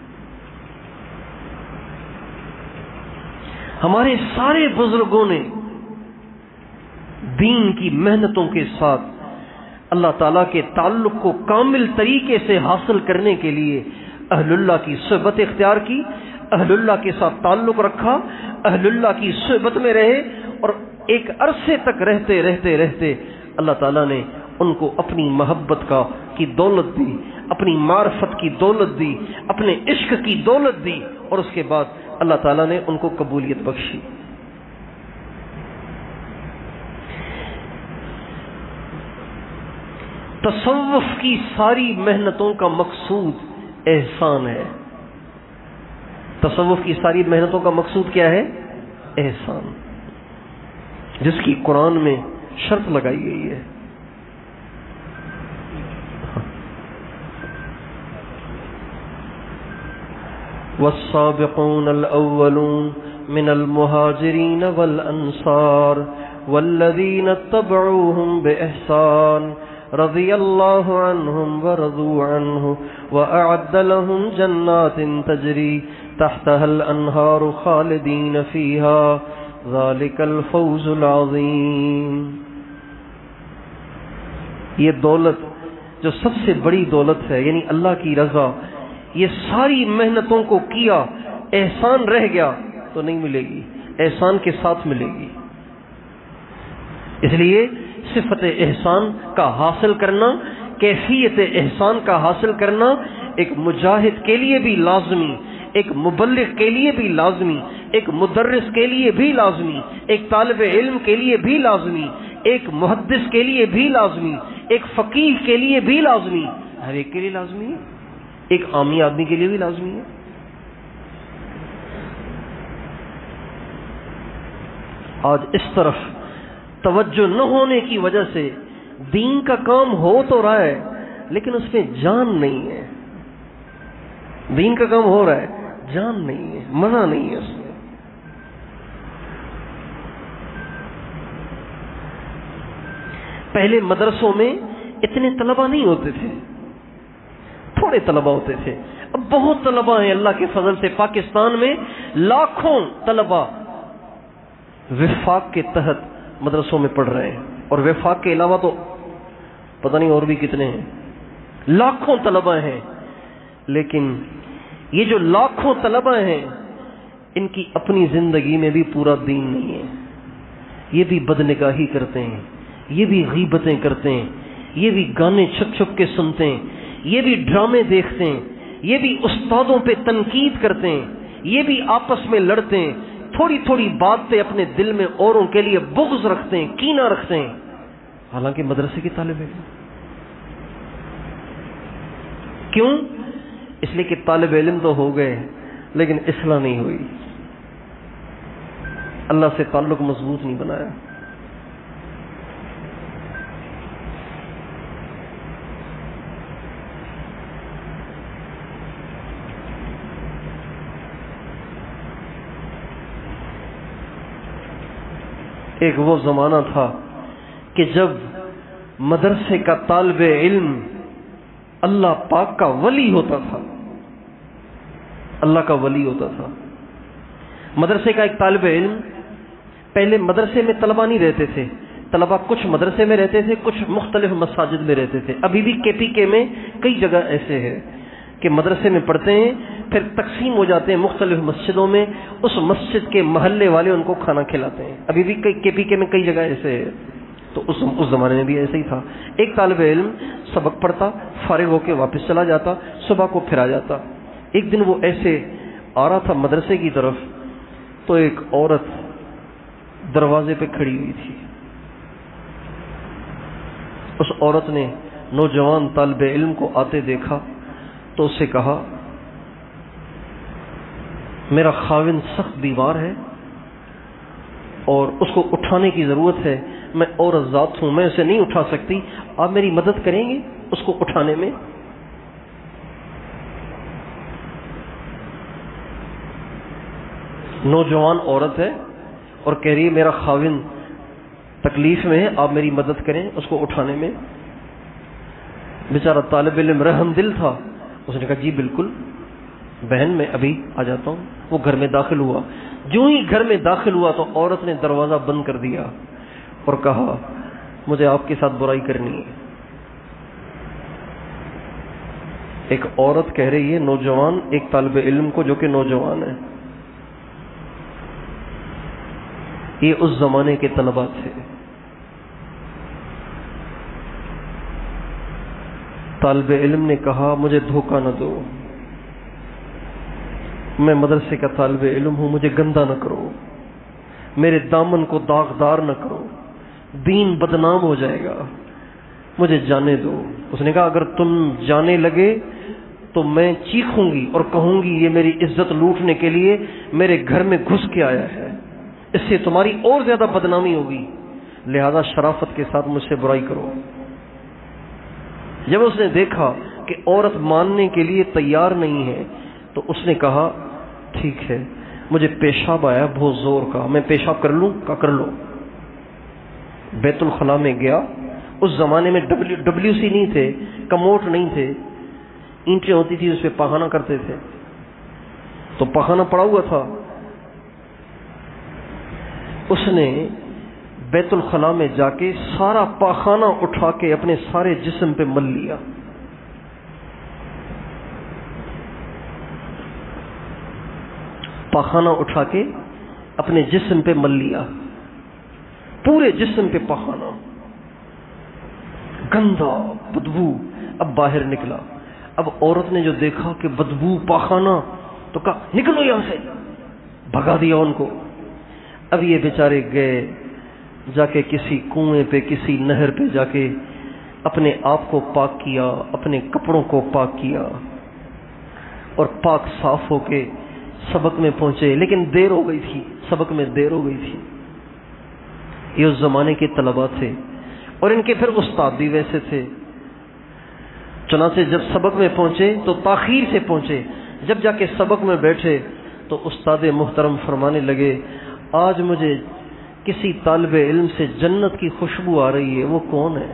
ہمارے سارے بزرگوں نے دین کی محنتوں کے ساتھ اللہ تعالیٰ کے تعلق کو کامل طریقے سے حاصل کرنے کے لیے اہل اللہ کی صحبت اختیار کی، اہل اللہ کے ساتھ تعلق رکھا، اہل اللہ کی صحبت میں رہے، اور ایک عرصے تک رہتے رہتے رہتے اللہ تعالیٰ نے ان کو اپنی محبت کا کی دولت دی، اپنی معرفت کی دولت دی، اپنے عشق کی دولت دی، اور اس کے بعد اللہ تعالیٰ نے ان کو قبولیت بخشی۔ تصوف کی ساری محنتوں کا مقصود احسان ہے۔ تصوف کی ساری محنتوں کا مقصود کیا ہے؟ احسان، جس کی قرآن میں شرط لگائی گئی ہے۔ والسابقون الأولون من المهاجرين والأنصار والذين اتبعوهم بإحسان رضي الله عنهم ورضوا عنه وأعد لهم جنات تجري تحتها الأنهار خالدين فيها ذلك الفوز العظيم۔ یہ دولت جو سب سے بڑی دولت ہے، یعنی اللہ کی رضا، یہ ساری محنتوں کو کیا، احسان رہ گیا تو نہیں ملے گی، احسان کے ساتھ ملے گی۔ اس لیے صفت احسان کا حاصل کرنا، کیفیت احسان کا حاصل کرنا ایک مجاہد کے لیے بھی لازمی، ایک مبلغ کے لیے بھی لازمی، ایک مدرس کے لیے بھی لازمی، ایک طالب علم کے لیے بھی لازمی، ایک محدث کے لیے بھی لازمی، ایک فقیہ کے لیے بھی لازمی، ہر ایک کے لیے لازمی ہے، ایک عامی آدمی کے لیے بھی لازمی ہے۔ آج اس طرف توجہ نہ ہونے کی وجہ سے دین کا کام ہو تو رہا ہے لیکن اس میں جان نہیں ہے۔ دین کا کام ہو رہا ہے، جان نہیں ہے، مزہ نہیں ہے اس میں۔ پہلے مدرسوں میں اتنے طلبہ نہیں ہوتے تھے، تھوڑے طلبہ ہوتے تھے، اب بہت طلبہ ہیں اللہ کے فضل سے۔ پاکستان میں لاکھوں طلبہ وفاق کے تحت مدرسوں میں پڑھ رہے ہیں، اور وفاق کے علاوہ تو پتہ نہیں اور بھی کتنے ہیں، لاکھوں طلبہ ہیں۔ لیکن یہ جو لاکھوں طلبہ ہیں ان کی اپنی زندگی میں بھی پورا دین نہیں ہے، یہ بھی بدنگاہی کرتے ہیں، یہ بھی غیبتیں کرتے ہیں، یہ بھی گانے چھپ چھپ کے سنتے ہیں، یہ بھی ڈرامے دیکھتے ہیں، یہ بھی استادوں پہ تنقید کرتے ہیں، یہ بھی آپس میں لڑتے ہیں، تھوڑی تھوڑی بات پہ اپنے دل میں اوروں کے لیے بغض رکھتے ہیں، کینہ رکھتے ہیں، حالانکہ مدرسے کے طالب علم۔ کیوں؟ اس لیے کہ طالب علم تو ہو گئے لیکن اصلاح نہیں ہوئی، اللہ سے تعلق مضبوط نہیں بنایا۔ ایک وہ زمانہ تھا کہ جب مدرسے کا طالب علم اللہ پاک کا ولی ہوتا تھا، اللہ کا ولی ہوتا تھا۔ مدرسے کا ایک طالب علم، پہلے مدرسے میں طلبہ نہیں رہتے تھے، طلبہ کچھ مدرسے میں رہتے تھے، کچھ مختلف مساجد میں رہتے تھے۔ ابھی بھی کے پی کے میں کئی جگہ ایسے ہے کہ مدرسے میں پڑھتے ہیں، پھر تقسیم ہو جاتے ہیں مختلف مسجدوں میں، اس مسجد کے محلے والے ان کو کھانا کھلاتے ہیں۔ ابھی بھی کئی کے پی کے میں کئی جگہ ایسے ہے۔ تو اس اس زمانے میں بھی ایسے ہی تھا۔ ایک طالب علم سبق پڑھتا، فارغ ہو کے واپس چلا جاتا، صبح کو پھر آ جاتا۔ ایک دن وہ ایسے آ رہا تھا مدرسے کی طرف، تو ایک عورت دروازے پہ کھڑی ہوئی تھی۔ اس عورت نے نوجوان طالب علم کو آتے دیکھا تو اس سے کہا، میرا خاوند سخت بیمار ہے اور اس کو اٹھانے کی ضرورت ہے، میں عورت ذات ہوں، میں اسے نہیں اٹھا سکتی، آپ میری مدد کریں گے اس کو اٹھانے میں؟ نوجوان عورت ہے اور کہہ رہی ہے میرا خاوند تکلیف میں ہے، آپ میری مدد کریں اس کو اٹھانے میں۔ بیچارہ طالب علم رحم دل تھا، اس نے کہا جی بالکل بہن میں ابھی آ جاتا ہوں۔ وہ گھر میں داخل ہوا، جو ہی گھر میں داخل ہوا تو عورت نے دروازہ بند کر دیا اور کہا مجھے آپ کے ساتھ برائی کرنی ہے۔ ایک عورت کہہ رہی ہے نوجوان ایک طالب علم کو جو کہ نوجوان ہے۔ یہ اس زمانے کے طلباء تھے۔ طالب علم نے کہا مجھے دھوکہ نہ دو، میں مدرسے کا طالب علم ہوں، مجھے گندا نہ کرو، میرے دامن کو داغدار نہ کرو، دین بدنام ہو جائے گا، مجھے جانے دو۔ اس نے کہا اگر تم جانے لگے تو میں چیخوں گی اور کہوں گی یہ میری عزت لوٹنے کے لیے میرے گھر میں گھس کے آیا ہے، اس سے تمہاری اور زیادہ بدنامی ہوگی، لہذا شرافت کے ساتھ مجھ سے برائی کرو۔ جب اس نے دیکھا کہ عورت ماننے کے لیے تیار نہیں ہے تو اس نے کہا ٹھیک ہے، مجھے پیشاب آیا بہت زور کا، میں پیشاب کر لوں؟ کا کر لو۔ بیت الخلاء میں گیا، اس زمانے میں ڈبلیو ڈبلیو سی نہیں تھے، کموٹ نہیں تھے، اینٹیں ہوتی تھی اس پہ پخانہ کرتے تھے، تو پخانہ پڑا ہوا تھا۔ اس نے بیت الخلاء میں جا کے سارا پاخانہ اٹھا کے اپنے سارے جسم پہ مل لیا۔ پاخانہ اٹھا کے اپنے جسم پہ مل لیا، پورے جسم پہ پاخانہ، گندا بدبو اب باہر نکلا۔ اب عورت نے جو دیکھا کہ بدبو پاخانہ تو کہا نکلو یہاں سے، بھگا دیا ان کو۔ اب یہ بیچارے گئے، جا کے کسی کنویں پہ کسی نہر پہ جا کے اپنے آپ کو پاک کیا، اپنے کپڑوں کو پاک کیا اور پاک صاف ہو کے سبق میں پہنچے، لیکن دیر ہو گئی تھی، سبق میں دیر ہو گئی تھی۔ یہ اس زمانے کے طلباء تھے اور ان کے پھر استاد بھی ویسے تھے۔ چنانچہ جب سبق میں پہنچے تو تاخیر سے پہنچے، جب جا کے سبق میں بیٹھے تو استاد محترم فرمانے لگے آج مجھے کسی طالب علم سے جنت کی خوشبو آ رہی ہے، وہ کون ہے؟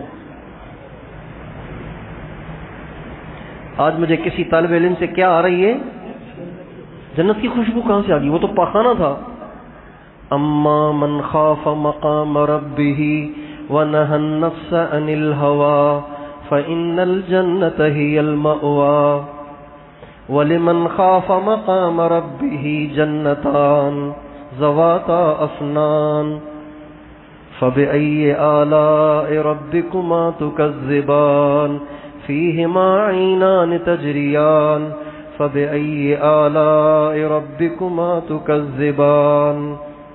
آج مجھے کسی طالب علم سے کیا آ رہی ہے؟ جنت کی خوشبو کہاں سے آ گئی؟ وہ تو پاخانہ تھا۔ اما من خاف مقام ربه ونهى النفس عن الهوى فإن الجنة هي المأوى ولمن خاف مقام ربه جنتان ذواتا أفنان فبأي آلاء ربكما تكذبان فيهما عينان تجريان فبأي آلاء ربكما تكذبان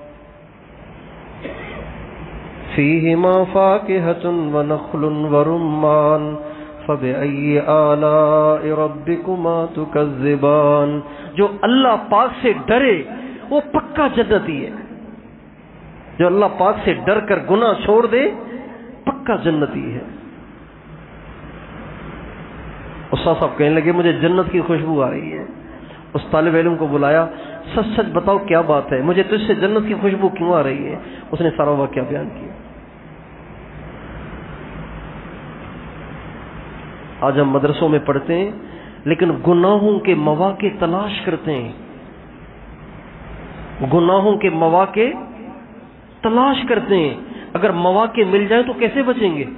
فيهما فاكهة ونخل ورمان فبأي آلاء ربكما تكذبان۔ جو اللہ پاک سے ڈرے وہ پکا جنتی ہے، جو اللہ پاک سے ڈر کر گناہ چھوڑ دے پکا جنتی ہے۔ استاد صاحب کہنے لگے مجھے جنت کی خوشبو آ رہی ہے۔ اس طالب علم کو بلایا، سچ سچ بتاؤ کیا بات ہے، مجھے تجھ سے جنت کی خوشبو کیوں آ رہی ہے؟ اس نے سارا واقعہ بیان کیا۔ آج ہم مدرسوں میں پڑھتے ہیں لیکن گناہوں کے مواقع تلاش کرتے ہیں، گناہوں کے مواقع تلاش کرتے ہیں، اگر مواقع مل جائیں تو کیسے بچیں گے؟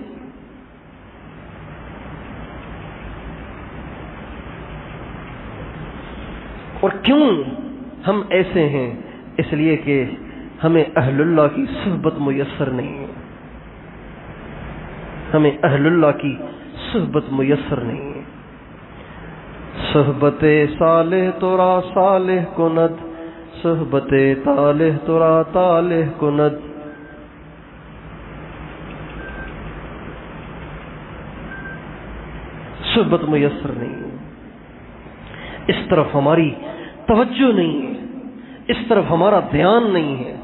اور کیوں ہم ایسے ہیں؟ اس لیے کہ ہمیں اہل اللہ کی صحبت میسر نہیں ہے، ہمیں اہل اللہ کی صحبت میسر نہیں ہے۔ صحبت صالح ترا صالح کند، صحبت طالح ترا طالح کند۔ صحبت میسر نہیں ہے، اس طرف ہماری توجہ نہیں ہے، اس طرف ہمارا دھیان نہیں ہے۔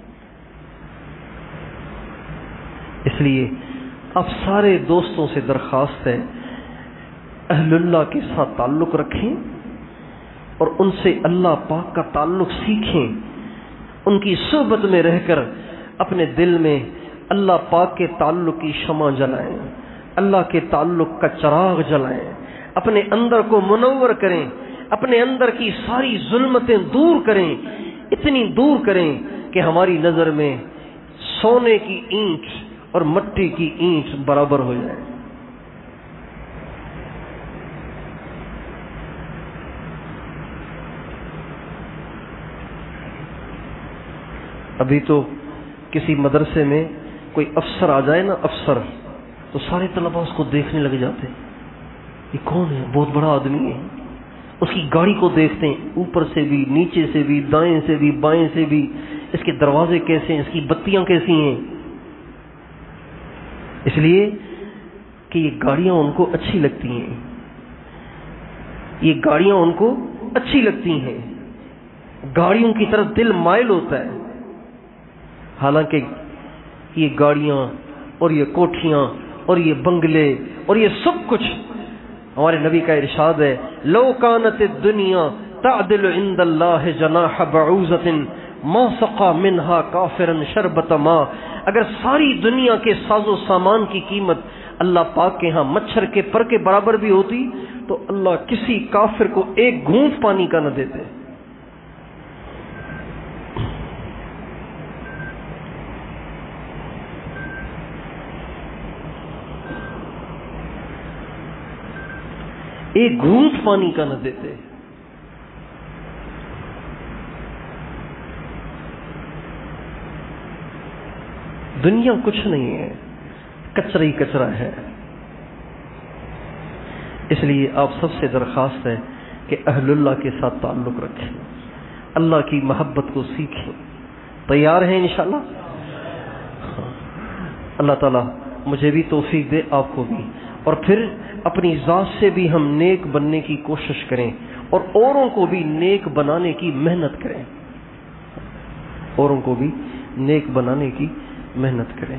اس لیے اب سارے دوستوں سے درخواست ہے اہل اللہ کے ساتھ تعلق رکھیں اور ان سے اللہ پاک کا تعلق سیکھیں، ان کی صحبت میں رہ کر اپنے دل میں اللہ پاک کے تعلق کی شمع جلائیں، اللہ کے تعلق کا چراغ جلائیں، اپنے اندر کو منور کریں، اپنے اندر کی ساری ظلمتیں دور کریں، اتنی دور کریں کہ ہماری نظر میں سونے کی اینٹ اور مٹی کی اینٹ برابر ہو جائے۔ ابھی تو کسی مدرسے میں کوئی افسر آ جائے نا، افسر، تو سارے طلباء اس کو دیکھنے لگ جاتے ہیں، یہ کون ہے؟ بہت بڑا آدمی ہے۔ اس کی گاڑی کو دیکھتے ہیں، اوپر سے بھی، نیچے سے بھی، دائیں سے بھی، بائیں سے بھی، اس کے دروازے کیسے ہیں، اس کی بتیاں کیسی ہیں، اس لیے کہ یہ گاڑیاں ان کو اچھی لگتی ہیں، یہ گاڑیاں ان کو اچھی لگتی ہیں، گاڑیوں کی طرف دل مائل ہوتا ہے۔ حالانکہ یہ گاڑیاں اور یہ کوٹھیاں اور یہ بنگلے اور یہ سب کچھ، ہمارے نبی کا ارشاد ہے، لو کانت الدنیا تعدل عند اللہ جناح بعوضۃ ما سقى منها کافرا شربۃ ماء، اگر ساری دنیا کے ساز و سامان کی قیمت اللہ پاک کے ہاں مچھر کے پر کے برابر بھی ہوتی تو اللہ کسی کافر کو ایک گھونٹ پانی کا نہ دیتے۔ ایک گھونٹ پانی کا نہ دیتے۔ دنیا کچھ نہیں ہے، کچرا ہی کچرا ہے۔ اس لیے آپ سب سے درخواست ہے کہ اہل اللہ کے ساتھ تعلق رکھیں، اللہ کی محبت کو سیکھیں۔ تیار ہیں انشاءاللہ؟ اللہ تعالیٰ مجھے بھی توفیق دے، آپ کو بھی، اور پھر اپنی ذات سے بھی ہم نیک بننے کی کوشش کریں اور اوروں کو بھی نیک بنانے کی محنت کریں، اوروں کو بھی نیک بنانے کی محنت کریں۔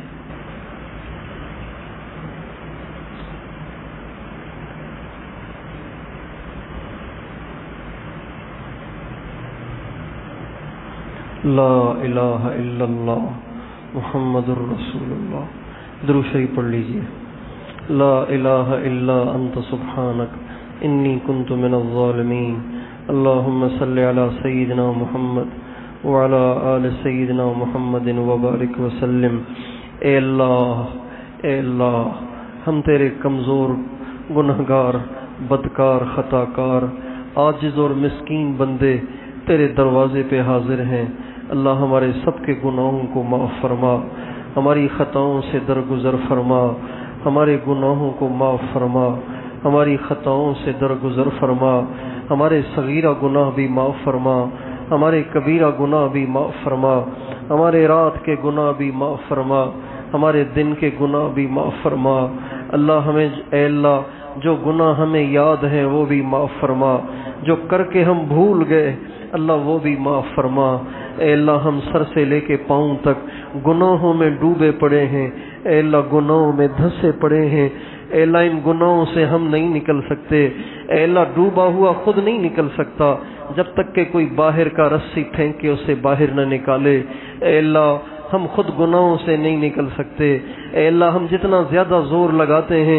لا الہ الا اللہ محمد الرسول اللہ۔ درود شریف پڑھ لیجیے۔ لا الہ الا انت سبحانک انی کنت من الظالمین۔ اللہم صل علی سیدنا محمد وعلی آل سیدنا محمد وبارک وسلم۔ اے اللہ، اے اللہ، ہم تیرے کمزور، گنہگار، بدکار، خطا کار، عاجز اور مسکین بندے تیرے دروازے پہ حاضر ہیں۔ اللہ ہمارے سب کے گناہوں کو معاف فرما، ہماری خطاؤں سے درگزر فرما، ہمارے گناہوں کو معاف فرما، ہماری خطاؤں سے درگزر فرما، ہمارے صغیرہ گناہ بھی معاف فرما، ہمارے کبیرہ گناہ بھی معاف فرما، ہمارے رات کے گناہ بھی معاف فرما، ہمارے دن کے گناہ بھی معاف فرما۔ اللہ ہمیں، اے اللہ، جو گناہ ہمیں یاد ہیں وہ بھی معاف فرما، جو کر کے ہم بھول گئے اللہ وہ بھی معاف فرما۔ اے اللہ، ہم سر سے لے کے پاؤں تک گناہوں میں ڈوبے پڑے ہیں، اے اللہ گناہوں میں دھسے پڑے ہیں، اے اللہ ان گناہوں سے ہم نہیں نکل سکتے، اے اللہ ڈوبا ہوا خود نہیں نکل سکتا جب تک کہ کوئی باہر کا رسی پھینک کے اسے باہر نہ نکالے، اے اللہ ہم خود گناہوں سے نہیں نکل سکتے، اے اللہ ہم جتنا زیادہ زور لگاتے ہیں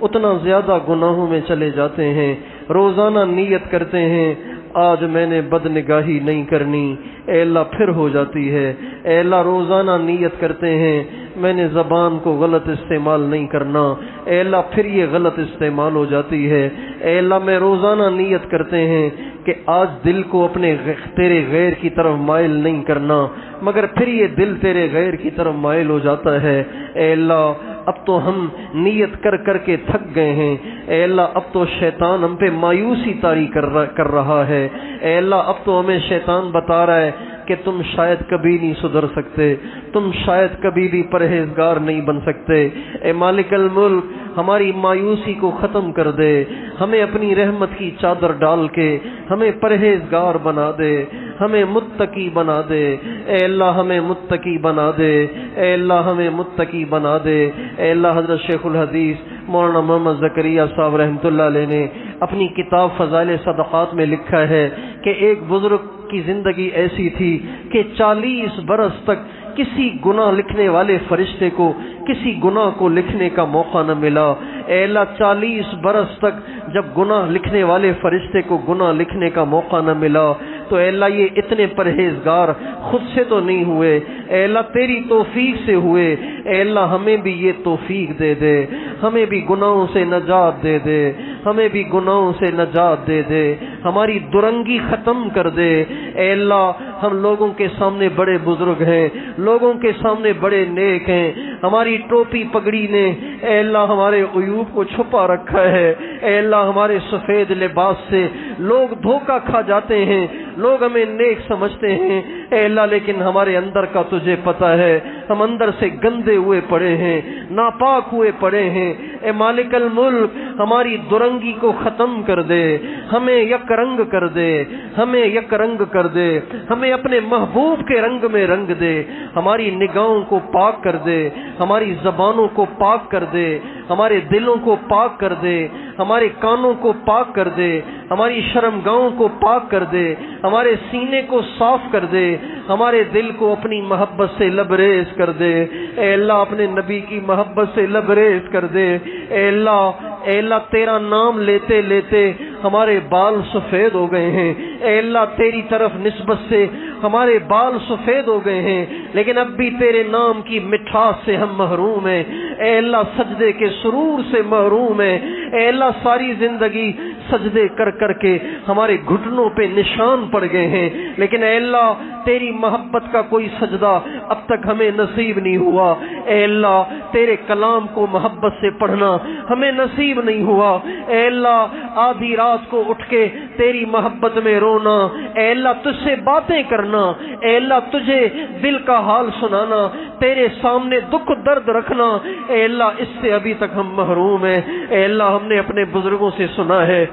اتنا زیادہ گناہوں میں چلے جاتے ہیں۔ روزانہ نیت کرتے ہیں آج میں نے بد نگاہی نہیں کرنی، اے اللہ پھر ہو جاتی ہے۔ اے اللہ روزانہ نیت کرتے ہیں میں نے زبان کو غلط استعمال نہیں کرنا، اے اللہ پھر یہ غلط استعمال ہو جاتی ہے۔ اے اللہ میں روزانہ نیت کرتے ہیں کہ آج دل کو اپنے تیرے غیر کی طرف مائل نہیں کرنا، مگر پھر یہ دل تیرے غیر کی طرف مائل ہو جاتا ہے۔ اے اللہ اب تو ہم نیت کر کر کے تھک گئے ہیں، اے اللہ اب تو شیطان ہم پہ مایوسی طاری کر رہا ہے۔ اے اللہ اب تو ہمیں شیطان بتا رہا ہے کہ تم شاید کبھی نہیں سدھر سکتے، تم شاید کبھی بھی پرہیزگار نہیں بن سکتے۔ اے مالک الملک ہماری مایوسی کو ختم کر دے، ہمیں اپنی رحمت کی چادر ڈال کے ہمیں پرہیزگار بنا دے، ہمیں متقی بنا دے۔ اے اللہ ہمیں متقی بنا دے، اے اللہ ہمیں متقی بنا دے۔ اے اللہ حضرت شیخ الحدیث مولانا محمد زکریا صاحب رحمۃ اللہ علیہ نے اپنی کتاب فضائل صدقات میں لکھا ہے کہ ایک بزرگ کی زندگی ایسی تھی کہ چالیس برس تک کسی گناہ لکھنے والے فرشتے کو کسی گناہ کو لکھنے کا موقع نہ ملا۔ اے اللہ چالیس برس تک جب گناہ لکھنے والے فرشتے کو گناہ لکھنے کا موقع نہ ملا تو اے اللہ یہ اتنے پرہیزگار خود سے تو نہیں ہوئے، اے اللہ تیری توفیق سے ہوئے۔ اے اللہ ہمیں بھی یہ توفیق دے دے، ہمیں بھی گناہوں سے نجات دے دے، ہمیں بھی گناہوں سے نجات دے دے، ہماری درنگی ختم کر دے۔ اے اللہ ہم لوگوں کے سامنے بڑے بزرگ ہیں، لوگوں کے سامنے بڑے نیک ہیں، ہماری ٹوپی پگڑی نے اے اللہ ہمارے عیوب کو چھپا رکھا ہے۔ اے اللہ ہمارے سفید لباس سے لوگ دھوکہ کھا جاتے ہیں، لوگ ہمیں نیک سمجھتے ہیں اے اللہ، لیکن ہمارے اندر کا تجھے پتہ ہے، ہم اندر سے گندے ہوئے پڑے ہیں، ناپاک ہوئے پڑے ہیں۔ اے مالک الملک ہماری درنگی کو ختم کر دے، ہمیں یک رنگ کر دے، ہمیں یک رنگ کر دے، ہمیں اپنے محبوب کے رنگ میں رنگ دے، ہماری نگاہوں کو پاک کر دے، ہماری زبانوں کو پاک کر دے، ہمارے دلوں کو پاک کر دے، ہمارے کانوں کو پاک کر دے، ہماری شرمگاہوں کو پاک کر دے، ہمارے سینے کو صاف کر دے، ہمارے دل کو اپنی محبت سے لبریز کر دے۔ اے اللہ اپنے نبی کی محبت سے لبریز کر دے۔ اے اللہ اے اللہ تیرا نام لیتے لیتے ہمارے بال سفید ہو گئے ہیں، اے اللہ تیری طرف نسبت سے ہمارے بال سفید ہو گئے ہیں، لیکن اب بھی تیرے نام کی مٹھاس سے ہم محروم ہیں۔ اے اللہ سجدے کے سرور سے محروم ہیں۔ اے اللہ ساری زندگی سجدے کر کر کے ہمارے گھٹنوں پہ نشان پڑ گئے ہیں، لیکن اے اللہ تیری محبت کا کوئی سجدہ اب تک ہمیں نصیب نہیں ہوا۔ اے اللہ تیرے کلام کو محبت سے پڑھنا ہمیں نصیب نہیں ہوا۔ اے اللہ آدھی رات کو اٹھ کے تیری محبت میں رونا، اے اللہ تجھ سے باتیں کرنا، اے اللہ تجھے دل کا حال سنانا، تیرے سامنے دکھ درد رکھنا، اے اللہ اس سے ابھی تک ہم محروم ہیں۔ اے اللہ ہم نے اپنے بزرگوں سے سنا ہے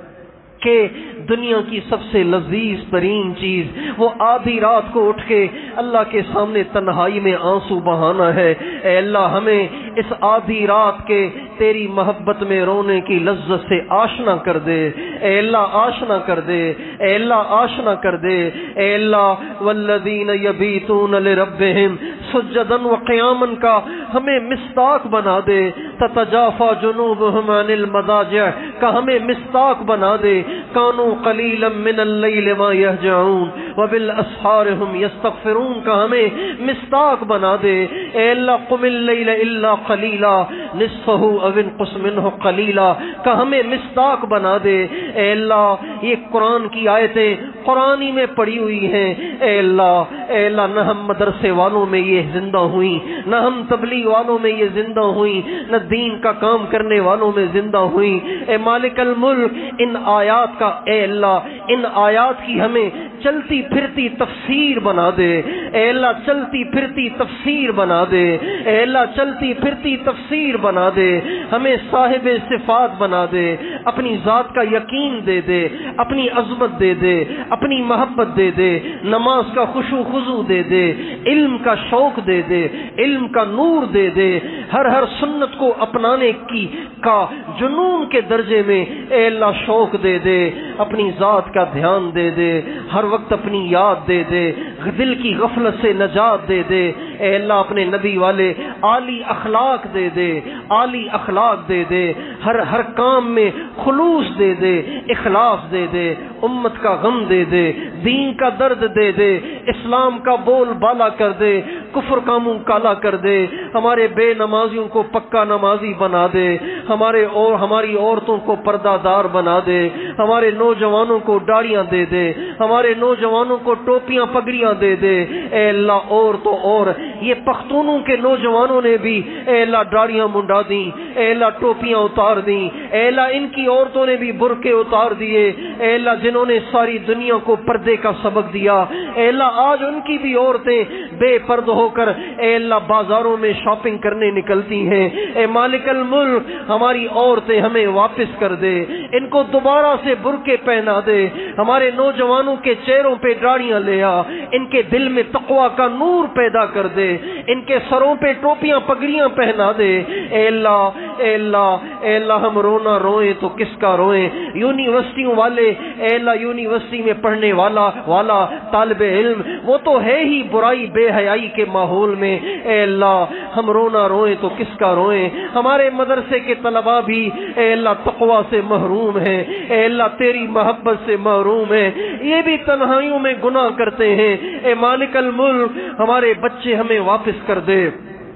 کہ دنیا کی سب سے لذیذ ترین چیز وہ آدھی رات کو اٹھ کے اللہ کے سامنے تنہائی میں آنسو بہانا ہے۔ اے اللہ ہمیں اس آدھی رات کے تیری محبت میں رونے کی لذت سے آشنا کر دے، اے اللہ آشنا کر دے، اے اللہ آشنا کر دے۔ اے اللہ والذین یبیتون لربہم سجدا وقیاما کا ہمیں مصداق بنا دے، تتجافى جنوبهم عن المضاجع کا ہمیں مصداق بنا دے، کانوا قلیلا من اللیل ما یہجعون وبالاسحار هم یستغفرون کا ہمیں مصداق بنا دے۔ اے اللہ قم اللیل الا قلیلا نصفه او انقص منه قلیلا کا ہمیں مصداق بنا دے۔ اے اللہ یہ قرآن کی آیتیں قرآنی میں پڑھی ہوئی ہیں، اے اللہ اے اللہ نہ ہم مدرسے والوں میں یہ زندہ ہوئی، نہ ہم تبلیغ والوں میں یہ زندہ ہوئی، نہ دین کا کام کرنے والوں میں زندہ ہوئی۔ اے مالک الملک ان آیات کا اے اللہ ان آیات کی ہمیں چلتی پھرتی تفسیر بنا دے، اے اللہ چلتی پھرتی تفسیر بنا دے، اے اللہ چلتی پھرتی تفسیر بنا دے، ہمیں صاحب صفات بنا دے، اپنی ذات کا یقین دے دے، اپنی عظمت دے دے، اپنی محبت دے دے، نماز کا خشوع خضوع دے دے، علم کا شوق دے دے، علم کا نور دے دے، ہر ہر سنت کو اپنانے کی کا جنون کے درجے میں اے اللہ شوق دے دے، اپنی ذات کا دھیان دے دے، ہر وقت اپنی یاد دے دے، دل کی غفلت سے نجات دے دے، اے اللہ اپنے نبی والے عالی اخلاق دے دے، عالی اخلاق دے دے، ہر ہر کام میں خلوص دے دے، اخلاص دے دے، امت کا غم دے دے، دین کا درد دے دے، اسلام کا بول بالا کر دے، کفر کا منہ کالا کر دے، ہمارے بے نمازیوں کو پکا نمازی بنا دے، ہمارے اور ہماری عورتوں کو پردہ دار بنا دے، ہمارے نوجوانوں کو داڑیاں دے دے، ہمارے نوجوانوں کو ٹوپیاں پگڑیاں دے دے، اے اللہ اور تو اور یہ پختونوں کے نوجوانوں نے بھی اے اللہ داڑیاں منڈا دیں، اے اللہ ٹوپیاں اتار دیں، اے اللہ ان کی عورتوں نے بھی برقعے اتار دیے، اے اللہ جنہوں نے ساری دنیا کو پردے کا سبق دیا، اے اللہ آج ان کی بھی عورتیں بے پرد ہو کر اے اللہ بازاروں میں شاپنگ کرنے نکلتی ہیں، اے مالک الملک ہماری عورتیں ہمیں واپس کر دے، ان کو دوبارہ سے برقعے پہنا دے، ہمارے نوجوانوں کے چہروں پہ داڑیاں لے آ، ان کے دل میں تقوی کا نور پیدا کر دے، ان کے سروں پہ ٹوپیاں پگڑیاں پہنا دے، اے اللہ اے اللہ اے اللہ ہم رونا روئیں تو کس کا روئیں، یونیورسٹیوں والے اے اللہ یونیورسٹی میں پڑھنے والا والا طالب علم وہ تو ہے ہی برائی بے حیائی کے ماحول میں، اے اللہ ہم رونا روئیں تو کس کا روئیں، ہمارے مدرسے کے طلباء بھی اے اللہ تقوی سے محروم ہیں، اے اللہ تیری محبت سے محروم ہیں، یہ بھی تنہائیوں میں گناہ کرتے ہیں، اے مالک الملک ہمارے بچے ہمیں واپس کر دے،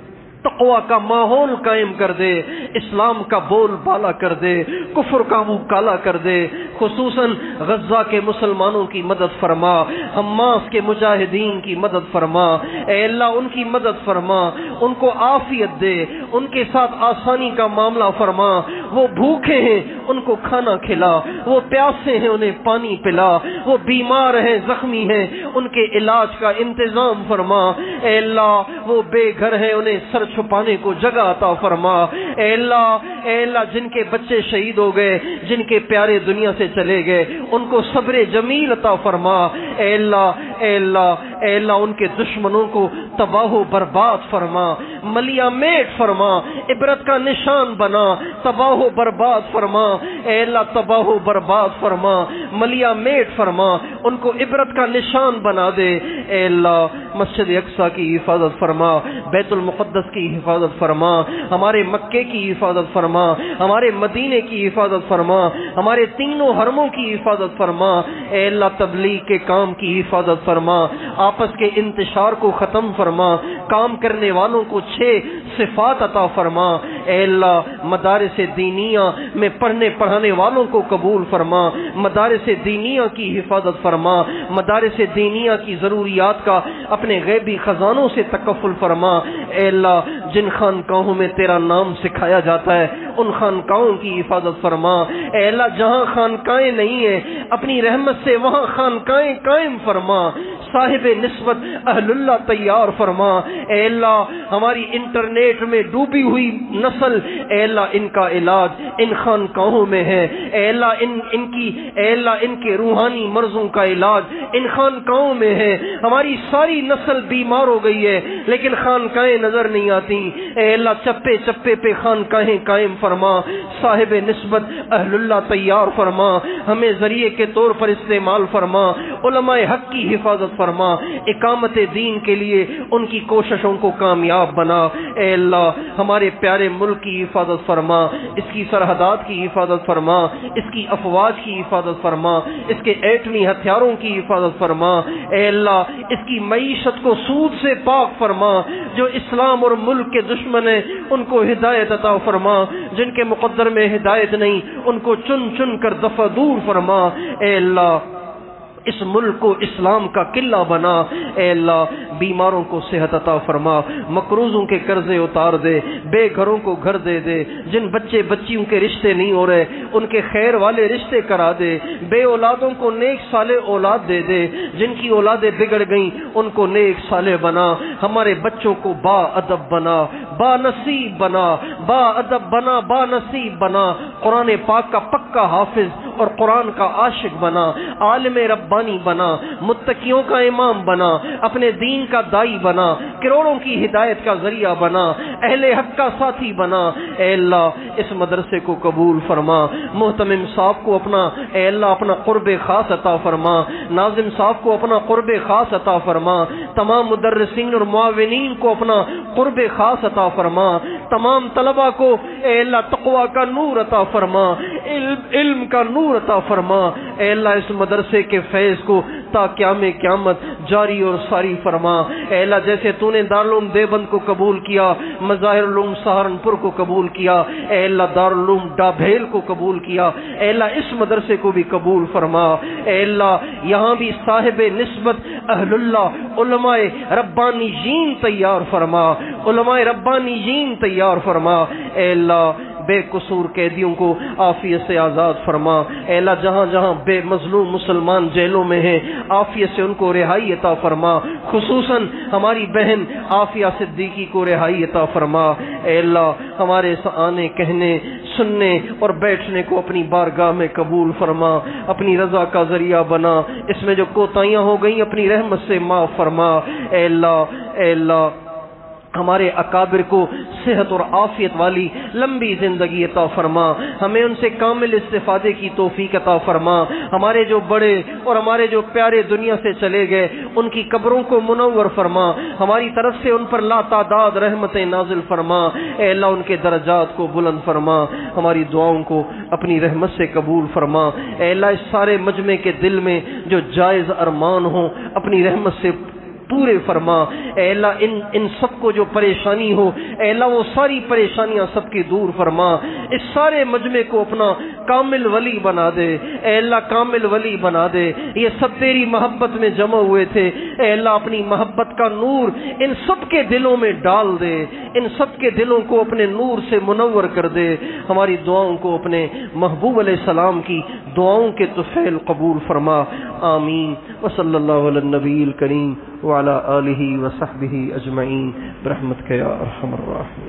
تقوی کا ماحول قائم کر دے، اسلام کا بول بالا کر دے، کفر کا منہ کالا کر دے، خصوصاً غزہ کے مسلمانوں کی مدد فرما، حماس کے مجاہدین کی مدد فرما، اے اللہ ان کی مدد فرما، ان کو عافیت دے، ان کے ساتھ آسانی کا معاملہ فرما، وہ بھوکے ہیں ان کو کھانا کھلا، وہ پیاسے ہیں انہیں پانی پلا، وہ بیمار ہیں زخمی ہیں ان کے علاج کا انتظام فرما، اے اللہ وہ بے گھر ہیں انہیں سر چھپانے کو جگہ عطا فرما، اے اللہ اے اللہ جن کے بچے شہید ہو گئے، جن کے پیارے دنیا سے چلے گئے ان کو صبر جمیل عطا فرما، اے اللہ اے اللہ اے اللہ ان کے دشمنوں کو تباہ و برباد فرما، ملیا میٹ فرما، عبرت کا نشان بنا، تباہ و برباد فرما، اے اللہ تباہ و برباد فرما، ملیا میٹ فرما، ان کو عبرت کا نشان بنا دے، اے اللہ مسجد اقصی کی حفاظت فرما، بیت المقدس کی حفاظت فرما، ہمارے مکے کی حفاظت فرما، ہمارے مدینے کی حفاظت فرما، ہمارے تینوں حرموں کی حفاظت فرما، اے اللہ تبلیغ کے کام کی حفاظت فرما، آپس کے انتشار کو ختم فرما، کام کرنے والوں کو چھ صفات عطا فرما، اے اللہ مدارس دینیہ میں پڑھنے پڑھانے والوں کو قبول فرما، مدارس دینیہ کی حفاظت فرما، مدارس دینیہ کی ضروریات کا اپنے غیبی خزانوں سے تکفل فرما، اے اللہ جن خانقاہوں میں تیرا نام سکھایا جاتا ہے ان خانقاہوں کی حفاظت فرما، اے اللہ جہاں خانقاہیں نہیں ہیں اپنی رحمت سے وہاں خانقاہیں قائم فرما، صاحب نسبت اہل اللہ تیار فرما، اے اللہ ہماری انٹرنیٹ میں ڈوبی ہوئی نسل اے اللہ ان کا علاج ان خانقاہوں میں ہے، اے اللہ ان ان کی اے اللہ ان کے روحانی مرضوں کا علاج ان خانقاہوں میں ہے، ہماری ساری نسل بیمار ہو گئی ہے لیکن خانقاہیں نظر نہیں آتی، اے اللہ چپے چپے پہ خانقاہیں قائم فرما، صاحب نسبت اہل اللہ تیار فرما، ہمیں ذریعے کے طور پر استعمال فرما، علماء حق کی حفاظت فرما، اقامت دین کے لیے ان کی کوششوں کو کامیاب بنا، اے اللہ ہمارے پیارے ملک کی حفاظت فرما، اس کی سرحدات کی حفاظت فرما، اس کی افواج کی حفاظت فرما، اس کے ایٹمی ہتھیاروں کی حفاظت فرما، اے اللہ اس کی معیشت کو سود سے پاک فرما، جو اسلام اور ملک کے دشمن ہیں ان کو ہدایت عطا فرما، جن کے مقدر میں ہدایت نہیں ان کو چن چن کر دفع دور فرما، اے اللہ اس ملک کو اسلام کا قلعہ بنا، اے اللہ بیماروں کو صحت عطا فرما، مقروضوں کے قرضے اتار دے، بے گھروں کو گھر دے دے، جن بچے بچیوں کے رشتے نہیں ہو رہے ان کے خیر والے رشتے کرا دے، بے اولادوں کو نیک صالح اولاد دے دے، جن کی اولادیں بگڑ گئیں ان کو نیک صالح بنا، ہمارے بچوں کو با ادب بنا، با نصیب بنا، با ادب بنا، با نصیب بنا، قرآن پاک کا پکا حافظ اور قرآن کا عاشق بنا، عالم ربانی بنا، متقیوں کا امام بنا، اپنے دین کا دائی بنا، کروڑوں کی ہدایت کا ذریعہ بنا، اہل حق کا ساتھی بنا۔ اے اللہ اس مدرسے کو قبول فرما، محتمم صاحب کو اپنا اے اللہ اپنا قرب خاص عطا فرما، ناظم صاحب کو اپنا قرب خاص عطا فرما، تمام مدرسین اور معاونین کو اپنا قرب خاص عطا فرما، تمام طلبہ کو اے اللہ تقوی کا نور عطا فرما، علم, علم کا نور عطا فرما۔ اے اللہ اس مدرسے کے فیض کو تا قیام قیامت جاری اور ساری فرما۔ اے اللہ جیسے تو نے دارالعلوم دیوبند کو قبول کیا، مظاہر العلوم سہارنپور کو قبول کیا، اے اللہ دارالعلوم ڈابھیل کو قبول کیا، اے اللہ اس مدرسے کو بھی قبول فرما۔ اے اللہ یہاں بھی صاحب نسبت اہل اللہ علماء ربانیین تیار فرما، علماء ربانیین تیار فرما۔ اے اللہ بے قصور قیدیوں کو عافیت سے آزاد فرما۔ اے اللہ جہاں جہاں بے مظلوم مسلمان جیلوں میں ہیں عافیت سے ان کو رہائی عطا فرما، خصوصاً ہماری بہن عافیہ صدیقی کو رہائی عطا فرما۔ اے اللہ ہمارے آنے کہنے سننے اور بیٹھنے کو اپنی بارگاہ میں قبول فرما، اپنی رضا کا ذریعہ بنا، اس میں جو کوتاہیاں ہو گئیں اپنی رحمت سے معاف فرما۔ اے اللہ اے اللہ ہمارے اکابر کو صحت اور عافیت والی لمبی زندگی عطا فرما، ہمیں ان سے کامل استفادے کی توفیق عطا فرما۔ ہمارے جو بڑے اور ہمارے جو پیارے دنیا سے چلے گئے ان کی قبروں کو منور فرما، ہماری طرف سے ان پر لا تعداد رحمتیں نازل فرما۔ اے اللہ ان کے درجات کو بلند فرما، ہماری دعاؤں کو اپنی رحمت سے قبول فرما۔ اے اللہ اس سارے مجمع کے دل میں جو جائز ارمان ہوں اپنی رحمت سے پورے فرما۔ اے اللہ ان ان سب کو جو پریشانی ہو اے اللہ وہ ساری پریشانیاں سب کی دور فرما، اس سارے مجمع کو اپنا کامل ولی بنا دے۔ اے اللہ کامل ولی بنا دے، یہ سب تیری محبت میں جمع ہوئے تھے، اے اللہ اپنی محبت کا نور ان سب کے دلوں میں ڈال دے، ان سب کے دلوں کو اپنے نور سے منور کر دے۔ ہماری دعاؤں کو اپنے محبوب علیہ السلام کی دعاؤں کے طفیل قبول فرما، آمین۔ وصلی اللہ علی النبی الکریم وعلی آلہ وصحبہ اجمعین برحمتک یا ارحم الراحمین۔